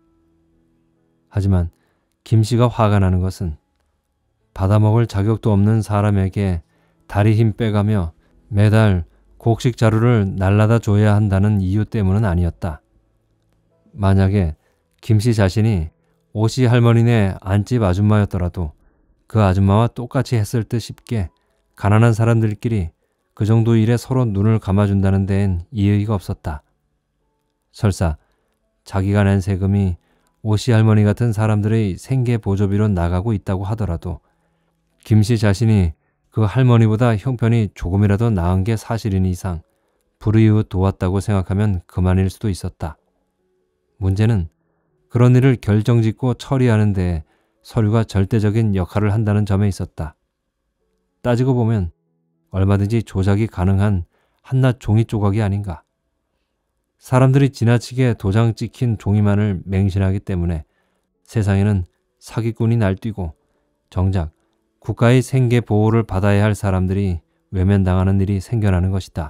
하지만 김씨가 화가 나는 것은 받아먹을 자격도 없는 사람에게 다리 힘 빼가며 매달 곡식 자루를 날라다 줘야 한다는 이유 때문은 아니었다. 만약에 김씨 자신이 오씨 할머니네 안집 아줌마였더라도 그 아줌마와 똑같이 했을 듯 싶게 가난한 사람들끼리 그 정도 일에 서로 눈을 감아준다는 데엔 이의가 없었다. 설사 자기가 낸 세금이 오씨 할머니 같은 사람들의 생계 보조비로 나가고 있다고 하더라도 김씨 자신이 그 할머니보다 형편이 조금이라도 나은 게 사실인 이상 불이웃 도왔다고 생각하면 그만일 수도 있었다. 문제는 그런 일을 결정짓고 처리하는 데 서류가 절대적인 역할을 한다는 점에 있었다. 따지고 보면 얼마든지 조작이 가능한 한낱 종이 조각이 아닌가. 사람들이 지나치게 도장 찍힌 종이만을 맹신하기 때문에 세상에는 사기꾼이 날뛰고 정작 국가의 생계 보호를 받아야 할 사람들이 외면당하는 일이 생겨나는 것이다.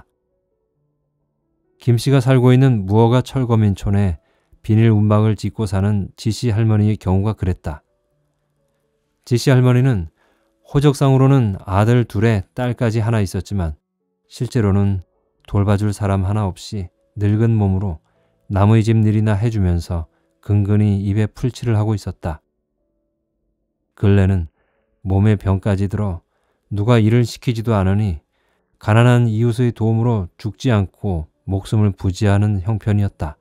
김씨가 살고 있는 무허가 철거민촌에 비닐 운박을 짓고 사는 지씨 할머니의 경우가 그랬다. 지씨 할머니는 호적상으로는 아들 둘에 딸까지 하나 있었지만 실제로는 돌봐줄 사람 하나 없이 늙은 몸으로 남의 집 일이나 해주면서 근근히 입에 풀칠을 하고 있었다. 근래는 몸에 병까지 들어 누가 일을 시키지도 않으니 가난한 이웃의 도움으로 죽지 않고 목숨을 부지하는 형편이었다.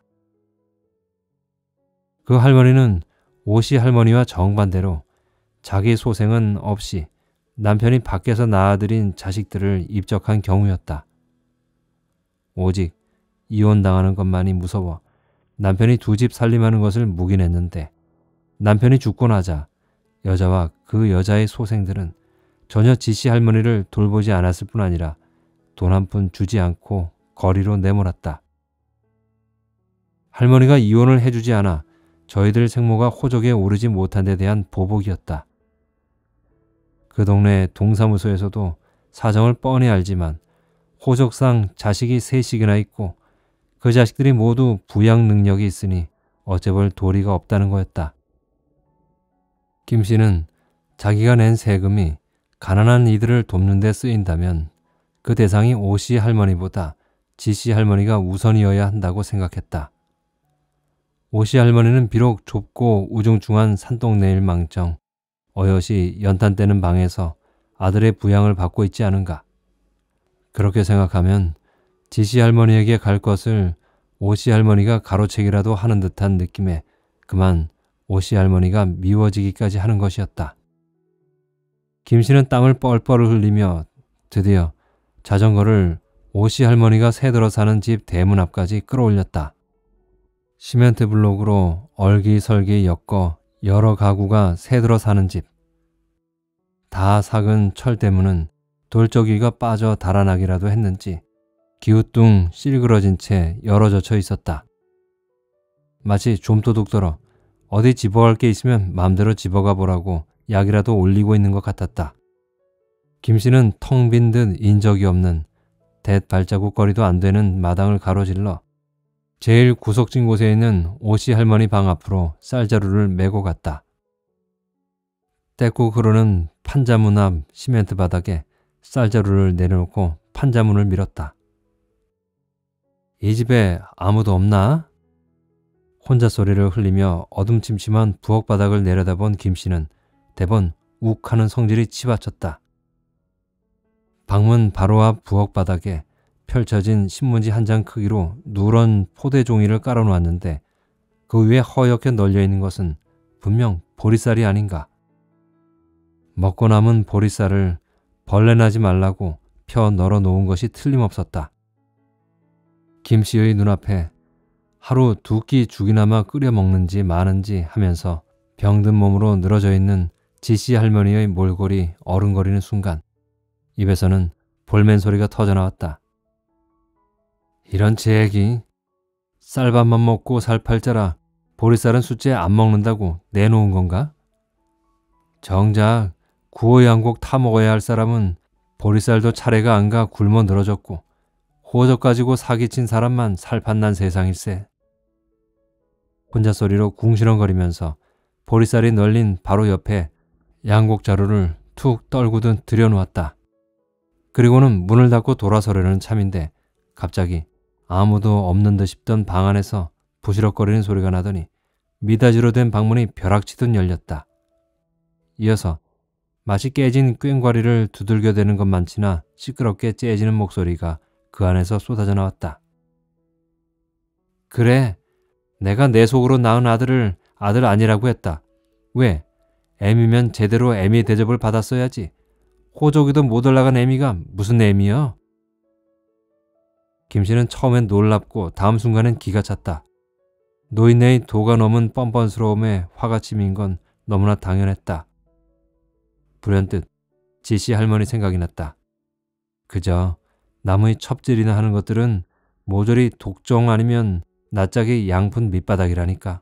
그 할머니는 오씨 할머니와 정반대로 자기 소생은 없이 남편이 밖에서 낳아들인 자식들을 입적한 경우였다. 오직 이혼당하는 것만이 무서워 남편이 두 집 살림하는 것을 묵인했는데 남편이 죽고 나자 여자와 그 여자의 소생들은 전혀 지씨 할머니를 돌보지 않았을 뿐 아니라 돈 한 푼 주지 않고 거리로 내몰았다. 할머니가 이혼을 해주지 않아 저희들 생모가 호적에 오르지 못한 데 대한 보복이었다. 그 동네 동사무소에서도 사정을 뻔히 알지만 호적상 자식이 셋씩이나 있고 그 자식들이 모두 부양 능력이 있으니 어째볼 도리가 없다는 거였다. 김씨는 자기가 낸 세금이 가난한 이들을 돕는 데 쓰인다면 그 대상이 오씨 할머니보다 지씨 할머니가 우선이어야 한다고 생각했다. 오씨 할머니는 비록 좁고 우중충한 산동네일 망정 어여시 연탄 떼는 방에서 아들의 부양을 받고 있지 않은가. 그렇게 생각하면 지씨 할머니에게 갈 것을 오씨 할머니가 가로채기라도 하는 듯한 느낌에 그만 오씨 할머니가 미워지기까지 하는 것이었다. 김씨는 땀을 뻘뻘 흘리며 드디어 자전거를 오씨 할머니가 새들어 사는 집 대문 앞까지 끌어올렸다. 시멘트 블록으로 얼기설기 엮어 여러 가구가 새들어 사는 집. 다 삭은 철대문은 돌적이가 빠져 달아나기라도 했는지 기우뚱 찔그러진 채 열어젖혀 있었다. 마치 좀도둑더러 어디 집어갈 게 있으면 맘대로 집어가 보라고 약이라도 올리고 있는 것 같았다. 김씨는 텅 빈 듯 인적이 없는 대 발자국거리도 안 되는 마당을 가로질러 제일 구석진 곳에 있는 오씨 할머니 방 앞으로 쌀자루를 메고 갔다. 떼고 흐르는 판자문 앞 시멘트 바닥에 쌀자루를 내려놓고 판자문을 밀었다. 이 집에 아무도 없나? 혼자 소리를 흘리며 어둠침침한 부엌 바닥을 내려다본 김씨는 대번 욱하는 성질이 치받쳤다. 방문 바로 앞 부엌 바닥에 펼쳐진 신문지 한 장 크기로 누런 포대 종이를 깔아놓았는데 그 위에 허옇게 널려있는 것은 분명 보리쌀이 아닌가. 먹고 남은 보리쌀을 벌레나지 말라고 펴 널어 놓은 것이 틀림없었다. 김씨의 눈앞에 하루 두 끼 죽이나마 끓여 먹는지 마는지 하면서 병든 몸으로 늘어져 있는 지씨 할머니의 몰골이 어른거리는 순간 입에서는 볼멘 소리가 터져나왔다. 이런 제액이 쌀밥만 먹고 살 팔자라 보리쌀은 숫째 안 먹는다고 내놓은 건가? 정작 구호양곡 타먹어야 할 사람은 보리쌀도 차례가 안 가 굶어 늘어졌고 호적 가지고 사기친 사람만 살판난 세상일세. 혼자 소리로 궁시렁거리면서 보리쌀이 널린 바로 옆에 양곡 자루를 툭 떨구듯 들여놓았다. 그리고는 문을 닫고 돌아서려는 참인데 갑자기 아무도 없는 듯 싶던 방 안에서 부시럭거리는 소리가 나더니 미닫이로 된 방문이 벼락치듯 열렸다. 이어서 마치 깨진 꽹과리를 두들겨대는 것만치나 시끄럽게 째지는 목소리가 그 안에서 쏟아져 나왔다. 그래, 내가 내 속으로 낳은 아들을 아들 아니라고 했다. 왜? 애미면 제대로 애미 대접을 받았어야지. 호적이도 못 올라간 애미가 무슨 애미여? 김씨는 처음엔 놀랍고 다음 순간엔 기가 찼다. 노인네의 도가 넘은 뻔뻔스러움에 화가 치민 건 너무나 당연했다. 불현듯 지씨 할머니 생각이 났다. 그저 나무의 첩질이나 하는 것들은 모조리 독종 아니면 낯짝의 양푼 밑바닥이라니까.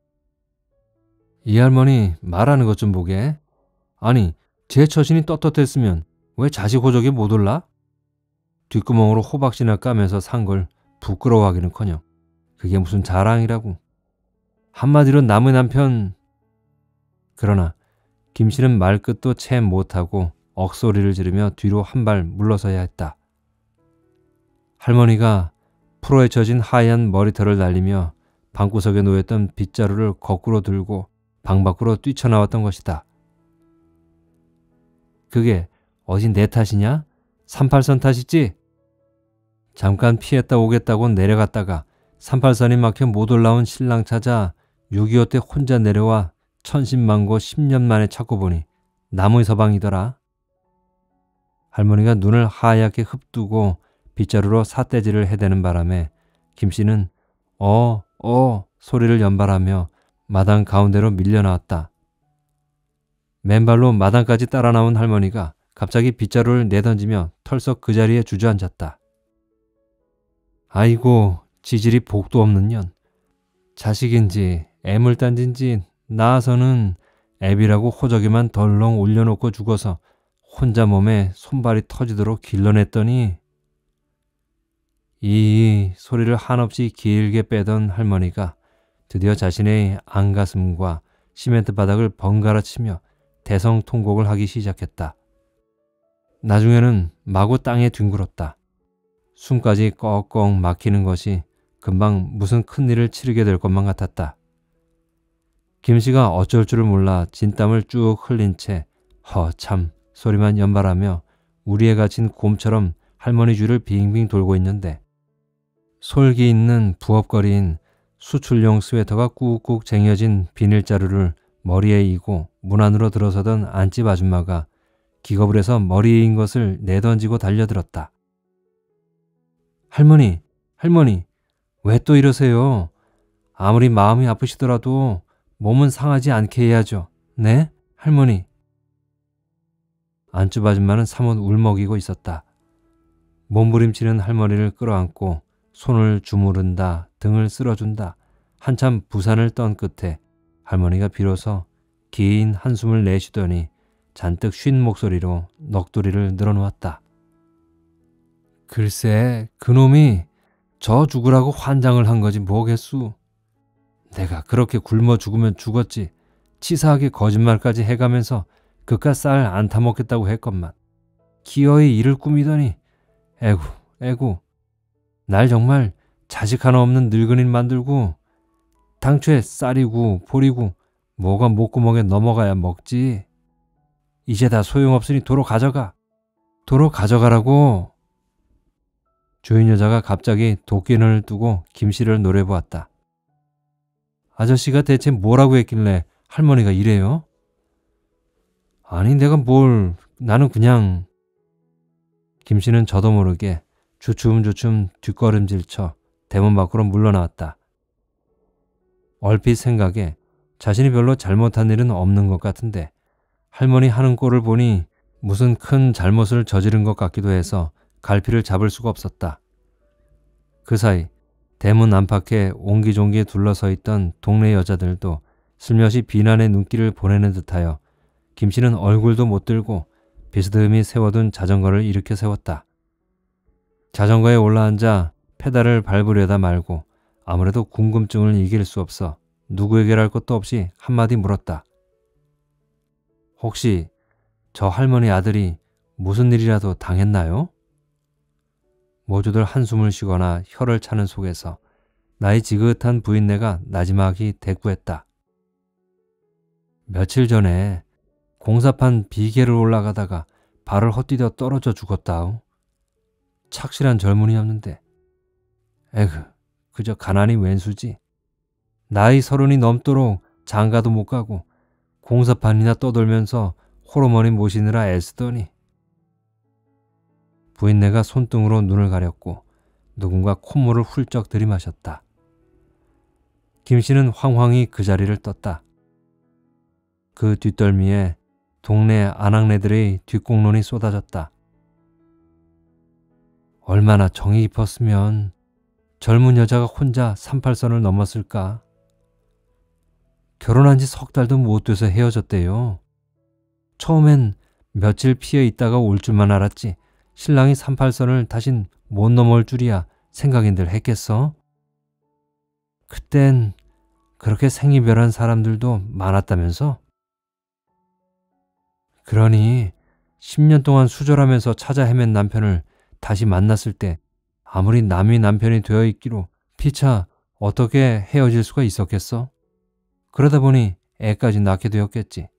이 할머니 말하는 것 좀 보게. 아니, 제 처신이 떳떳했으면 왜 자식 호적이 못 올라? 뒷구멍으로 호박씨나 까면서 산 걸 부끄러워하기는커녕 그게 무슨 자랑이라고. 한마디로 남의 남편. 그러나 김씨는 말끝도 채 못하고 억소리를 지르며 뒤로 한 발 물러서야 했다. 할머니가 풀어헤쳐진 하얀 머리털을 날리며 방구석에 놓였던 빗자루를 거꾸로 들고 방 밖으로 뛰쳐나왔던 것이다. 그게 어디 내 탓이냐? 삼팔선 탓이지? 잠깐 피했다 오겠다고 내려갔다가 삼팔선이 막혀 못 올라온 신랑 찾아 육이오 때 혼자 내려와 천신만고 십 년 만에 찾고 보니 나무의 서방이더라. 할머니가 눈을 하얗게 흡두고 빗자루로 삿대질을 해대는 바람에 김씨는 어, 어 소리를 연발하며 마당 가운데로 밀려나왔다. 맨발로 마당까지 따라 나온 할머니가 갑자기 빗자루를 내던지며 털썩 그 자리에 주저앉았다. 아이고, 지질이 복도 없는 년. 자식인지 애물단지인지 낳아서는 애비라고 호적에만 덜렁 올려놓고 죽어서 혼자 몸에 손발이 터지도록 길러냈더니. 이 소리를 한없이 길게 빼던 할머니가 드디어 자신의 안가슴과 시멘트 바닥을 번갈아 치며 대성통곡을 하기 시작했다. 나중에는 마구 땅에 뒹굴었다. 숨까지 꺽꺽 막히는 것이 금방 무슨 큰일을 치르게 될 것만 같았다. 김씨가 어쩔 줄을 몰라 진땀을 쭉 흘린 채 허참 소리만 연발하며 우리에 갇힌 곰처럼 할머니 주를 빙빙 돌고 있는데 솔기 있는 부업거리인 수출용 스웨터가 꾹꾹 쟁여진 비닐자루를 머리에 이고 문 안으로 들어서던 안집 아줌마가 기겁을 해서 머리에 인 것을 내던지고 달려들었다. 할머니, 할머니, 왜 또 이러세요? 아무리 마음이 아프시더라도 몸은 상하지 않게 해야죠. 네, 할머니. 안집 아줌마는 사뭇 울먹이고 있었다. 몸부림치는 할머니를 끌어안고 손을 주무른다, 등을 쓸어준다. 한참 부산을 떤 끝에 할머니가 비로소 긴 한숨을 내쉬더니 잔뜩 쉰 목소리로 넋두리를 늘어놓았다. 글쎄, 그놈이 저 죽으라고 환장을 한 거지 뭐겠수. 내가 그렇게 굶어 죽으면 죽었지. 치사하게 거짓말까지 해가면서 그깟 쌀 안 타먹겠다고 했건만 기어이 이를 꾸미더니 에구 에구 날 정말 자식 하나 없는 늙은이를 만들고 당초에 쌀이고 보리고 뭐가 목구멍에 넘어가야 먹지. 이제 다 소용없으니 도로 가져가. 도로 가져가라고. 주인 여자가 갑자기 도끼눈을 뜨고 김씨를 노려보았다. 아저씨가 대체 뭐라고 했길래 할머니가 이래요? 아니 내가 뭘, 나는 그냥. 김씨는 저도 모르게 주춤주춤 뒷걸음질쳐 대문 밖으로 물러나왔다. 얼핏 생각에 자신이 별로 잘못한 일은 없는 것 같은데 할머니 하는 꼴을 보니 무슨 큰 잘못을 저지른 것 같기도 해서 갈피를 잡을 수가 없었다. 그 사이 대문 안팎에 옹기종기 둘러서 있던 동네 여자들도 슬며시 비난의 눈길을 보내는 듯하여 김씨는 얼굴도 못 들고 비스듬히 세워둔 자전거를 일으켜 세웠다. 자전거에 올라앉아 페달을 밟으려다 말고 아무래도 궁금증을 이길 수 없어 누구에게랄 것도 없이 한마디 물었다. 혹시 저 할머니 아들이 무슨 일이라도 당했나요? 모두들 한숨을 쉬거나 혀를 차는 속에서 나이 지긋한 부인네가 나지막이 대꾸했다. 며칠 전에 공사판 비계를 올라가다가 발을 헛디뎌 떨어져 죽었다우. 착실한 젊은이였는데 에그 그저 가난이 웬수지. 나이 서른이 넘도록 장가도 못 가고 공사판이나 떠돌면서 호르머니 모시느라 애쓰더니. 부인네가 손등으로 눈을 가렸고 누군가 콧물을 훌쩍 들이마셨다. 김씨는 황황히 그 자리를 떴다. 그 뒷덜미에 동네 아낙네들의 뒷공론이 쏟아졌다. 얼마나 정이 깊었으면 젊은 여자가 혼자 삼팔선을 넘었을까. 결혼한 지 석 달도 못 돼서 헤어졌대요. 처음엔 며칠 피해 있다가 올 줄만 알았지 신랑이 삼팔선을 다신 못 넘어올 줄이야 생각인들 했겠어? 그땐 그렇게 생이별한 사람들도 많았다면서? 그러니 십 년 동안 수절하면서 찾아 헤맨 남편을 다시 만났을 때 아무리 남이 남편이 되어 있기로 피차 어떻게 헤어질 수가 있었겠어? 그러다 보니 애까지 낳게 되었겠지.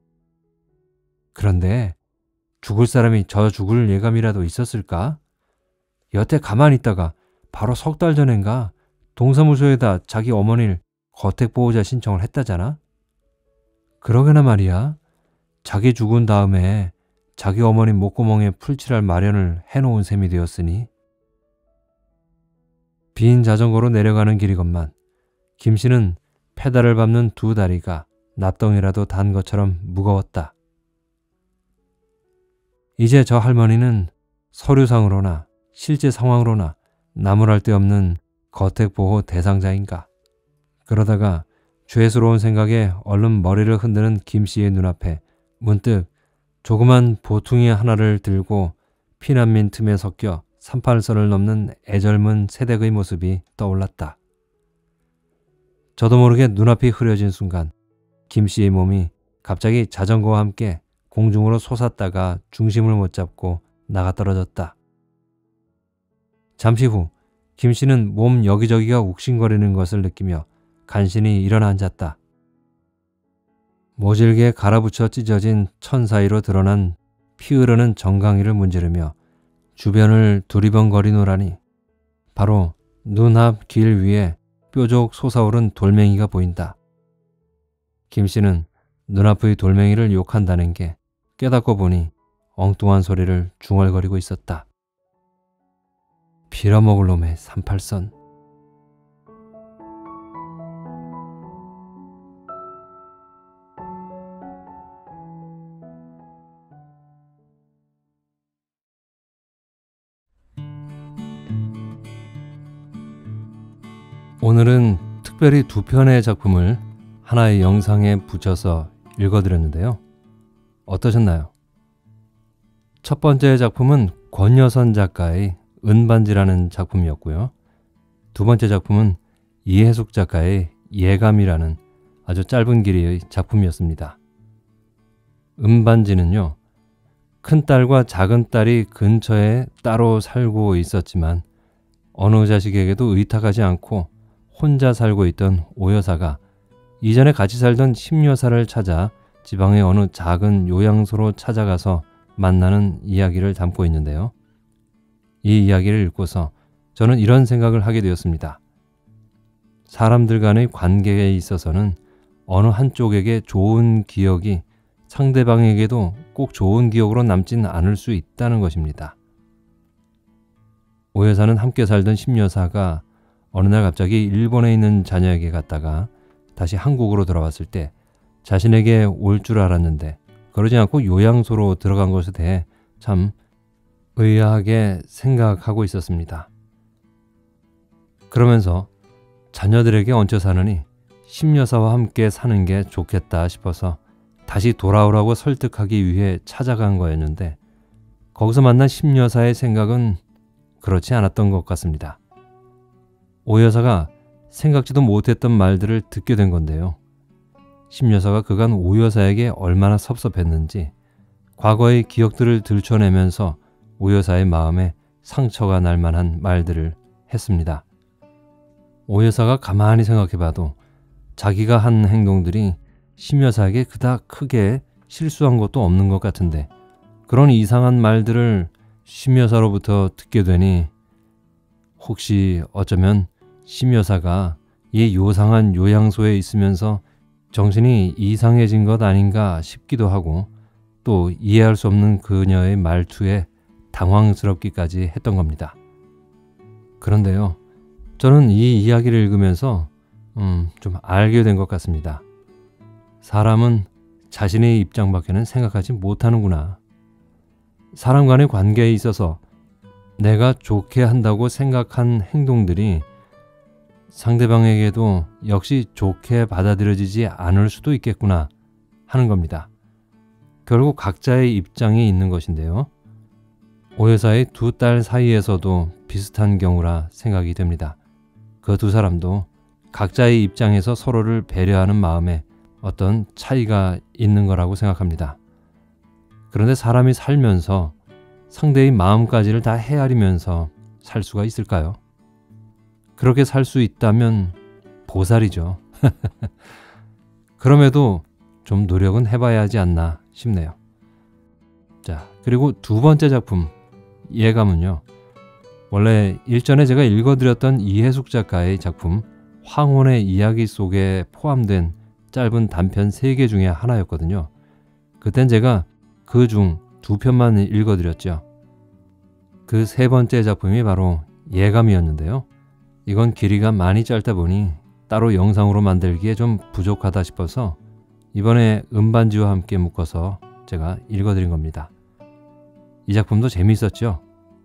그런데 죽을 사람이 저 죽을 예감이라도 있었을까? 여태 가만히 있다가 바로 석 달 전엔가 동사무소에다 자기 어머니를 거택보호자 신청을 했다잖아? 그러게나 말이야. 자기 죽은 다음에 자기 어머니 목구멍에 풀칠할 마련을 해놓은 셈이 되었으니. 빈 자전거로 내려가는 길이건만 김씨는 페달을 밟는 두 다리가 납덩이라도 단 것처럼 무거웠다. 이제 저 할머니는 서류상으로나 실제 상황으로나 나무랄 데 없는 거택보호 대상자인가. 그러다가 죄스러운 생각에 얼른 머리를 흔드는 김씨의 눈앞에 문득 조그만 보퉁이 하나를 들고 피난민 틈에 섞여 삼팔선을 넘는 애절문 새댁의 모습이 떠올랐다. 저도 모르게 눈앞이 흐려진 순간 김씨의 몸이 갑자기 자전거와 함께 공중으로 솟았다가 중심을 못 잡고 나가 떨어졌다. 잠시 후 김씨는 몸 여기저기가 욱신거리는 것을 느끼며 간신히 일어나 앉았다. 모질게 갈아붙여 찢어진 천 사이로 드러난 피 흐르는 정강이를 문지르며 주변을 두리번거리노라니 바로 눈 앞 길 위에 뾰족 솟아오른 돌멩이가 보인다. 김씨는 눈앞의 돌멩이를 욕한다는 게 깨닫고 보니 엉뚱한 소리를 중얼거리고 있었다. 빌어먹을 놈의 삼팔선. 오늘은 특별히 두 편의 작품을 하나의 영상에 붙여서 읽어드렸는데요. 어떠셨나요? 첫 번째 작품은 권여선 작가의 은반지라는 작품이었고요. 두 번째 작품은 이해숙 작가의 예감이라는 아주 짧은 길이의 작품이었습니다. 음반지는요, 큰딸과 작은딸이 근처에 따로 살고 있었지만 어느 자식에게도 의탁하지 않고 혼자 살고 있던 오여사가 이전에 같이 살던 심여사를 찾아 지방의 어느 작은 요양소로 찾아가서 만나는 이야기를 담고 있는데요. 이 이야기를 읽고서 저는 이런 생각을 하게 되었습니다. 사람들 간의 관계에 있어서는 어느 한쪽에게 좋은 기억이 상대방에게도 꼭 좋은 기억으로 남진 않을 수 있다는 것입니다. 오여사는 함께 살던 심여사가 어느 날 갑자기 일본에 있는 자녀에게 갔다가 다시 한국으로 돌아왔을 때 자신에게 올 줄 알았는데 그러지 않고 요양소로 들어간 것에 대해 참 의아하게 생각하고 있었습니다. 그러면서 자녀들에게 얹혀 사느니 심여사와 함께 사는 게 좋겠다 싶어서 다시 돌아오라고 설득하기 위해 찾아간 거였는데 거기서 만난 심여사의 생각은 그렇지 않았던 것 같습니다. 오여사가 생각지도 못했던 말들을 듣게 된 건데요. 심여사가 그간 오여사에게 얼마나 섭섭했는지 과거의 기억들을 들춰내면서 오여사의 마음에 상처가 날 만한 말들을 했습니다. 오여사가 가만히 생각해봐도 자기가 한 행동들이 심여사에게 그닥 크게 실수한 것도 없는 것 같은데 그런 이상한 말들을 심여사로부터 듣게 되니 혹시 어쩌면 심여사가 이 요상한 요양소에 있으면서 정신이 이상해진 것 아닌가 싶기도 하고 또 이해할 수 없는 그녀의 말투에 당황스럽기까지 했던 겁니다. 그런데요, 저는 이 이야기를 읽으면서 음, 좀 알게 된 것 같습니다. 사람은 자신의 입장밖에는 생각하지 못하는구나. 사람 간의 관계에 있어서 내가 좋게 한다고 생각한 행동들이 상대방에게도 역시 좋게 받아들여지지 않을 수도 있겠구나 하는 겁니다. 결국 각자의 입장이 있는 것인데요. 오여사의 두 딸 사이에서도 비슷한 경우라 생각이 됩니다. 그 두 사람도 각자의 입장에서 서로를 배려하는 마음에 어떤 차이가 있는 거라고 생각합니다. 그런데 사람이 살면서 상대의 마음까지를 다 헤아리면서 살 수가 있을까요? 그렇게 살 수 있다면 보살이죠. 그럼에도 좀 노력은 해봐야 하지 않나 싶네요. 자, 그리고 두 번째 작품 예감은요. 원래 일전에 제가 읽어드렸던 이해숙 작가의 작품 황혼의 이야기 속에 포함된 짧은 단편 세 개 중에 하나였거든요. 그땐 제가 그 중 두 편만 읽어드렸죠. 그 세 번째 작품이 바로 예감이었는데요. 이건 길이가 많이 짧다 보니 따로 영상으로 만들기에 좀 부족하다 싶어서 이번에 음반지와 함께 묶어서 제가 읽어드린 겁니다. 이 작품도 재미있었죠.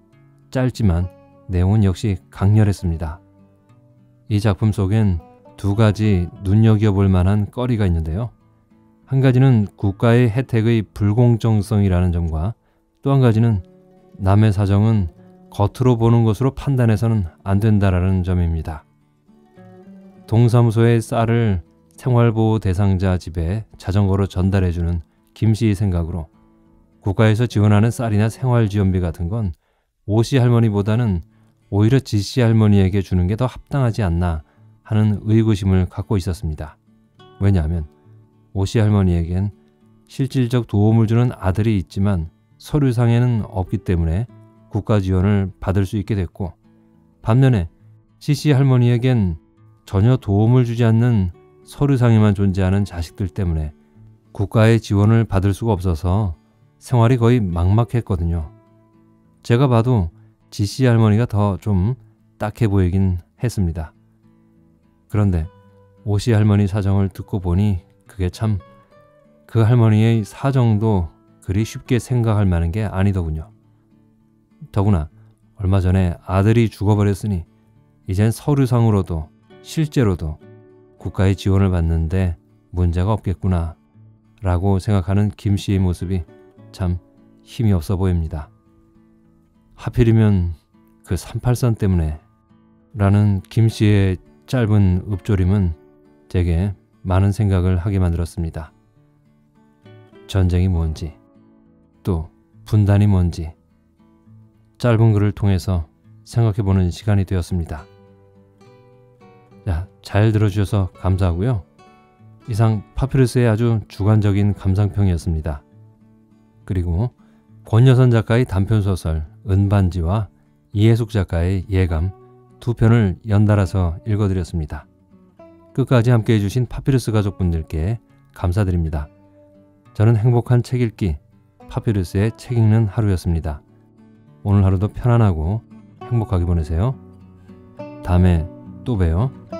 짧지만 내용은 역시 강렬했습니다. 이 작품 속엔 두 가지 눈여겨볼 만한 거리가 있는데요. 한 가지는 국가의 혜택의 불공정성이라는 점과 또 한 가지는 남의 사정은 겉으로 보는 것으로 판단해서는 안 된다라는 점입니다. 동사무소의 쌀을 생활보호 대상자 집에 자전거로 전달해주는 김 씨의 생각으로 국가에서 지원하는 쌀이나 생활지원비 같은 건 오 씨 할머니보다는 오히려 지 씨 할머니에게 주는 게 더 합당하지 않나 하는 의구심을 갖고 있었습니다. 왜냐하면 오 씨 할머니에겐 실질적 도움을 주는 아들이 있지만 서류상에는 없기 때문에 국가 지원을 받을 수 있게 됐고, 반면에 지 씨 할머니에겐 전혀 도움을 주지 않는 서류상에만 존재하는 자식들 때문에 국가의 지원을 받을 수가 없어서 생활이 거의 막막했거든요. 제가 봐도 지 씨 할머니가 더 좀 딱해 보이긴 했습니다. 그런데 오 씨 할머니 사정을 듣고 보니 그게 참 그 할머니의 사정도 그리 쉽게 생각할 만한 게 아니더군요. 더구나 얼마 전에 아들이 죽어버렸으니 이젠 서류상으로도 실제로도 국가의 지원을 받는데 문제가 없겠구나 라고 생각하는 김 씨의 모습이 참 힘이 없어 보입니다. 하필이면 그 삼팔선 때문에 라는 김 씨의 짧은 읊조림은 제게 많은 생각을 하게 만들었습니다. 전쟁이 뭔지, 또 분단이 뭔지 짧은 글을 통해서 생각해보는 시간이 되었습니다. 자, 잘 들어주셔서 감사하고요. 이상 파피루스의 아주 주관적인 감상평이었습니다. 그리고 권여선 작가의 단편소설 은반지와 이해숙 작가의 예감 두 편을 연달아서 읽어드렸습니다. 끝까지 함께해 주신 파피루스 가족분들께 감사드립니다. 저는 행복한 책 읽기 파피루스의 책 읽는 하루였습니다. 오늘 하루도 편안하고 행복하게 보내세요. 다음에 또 봬요.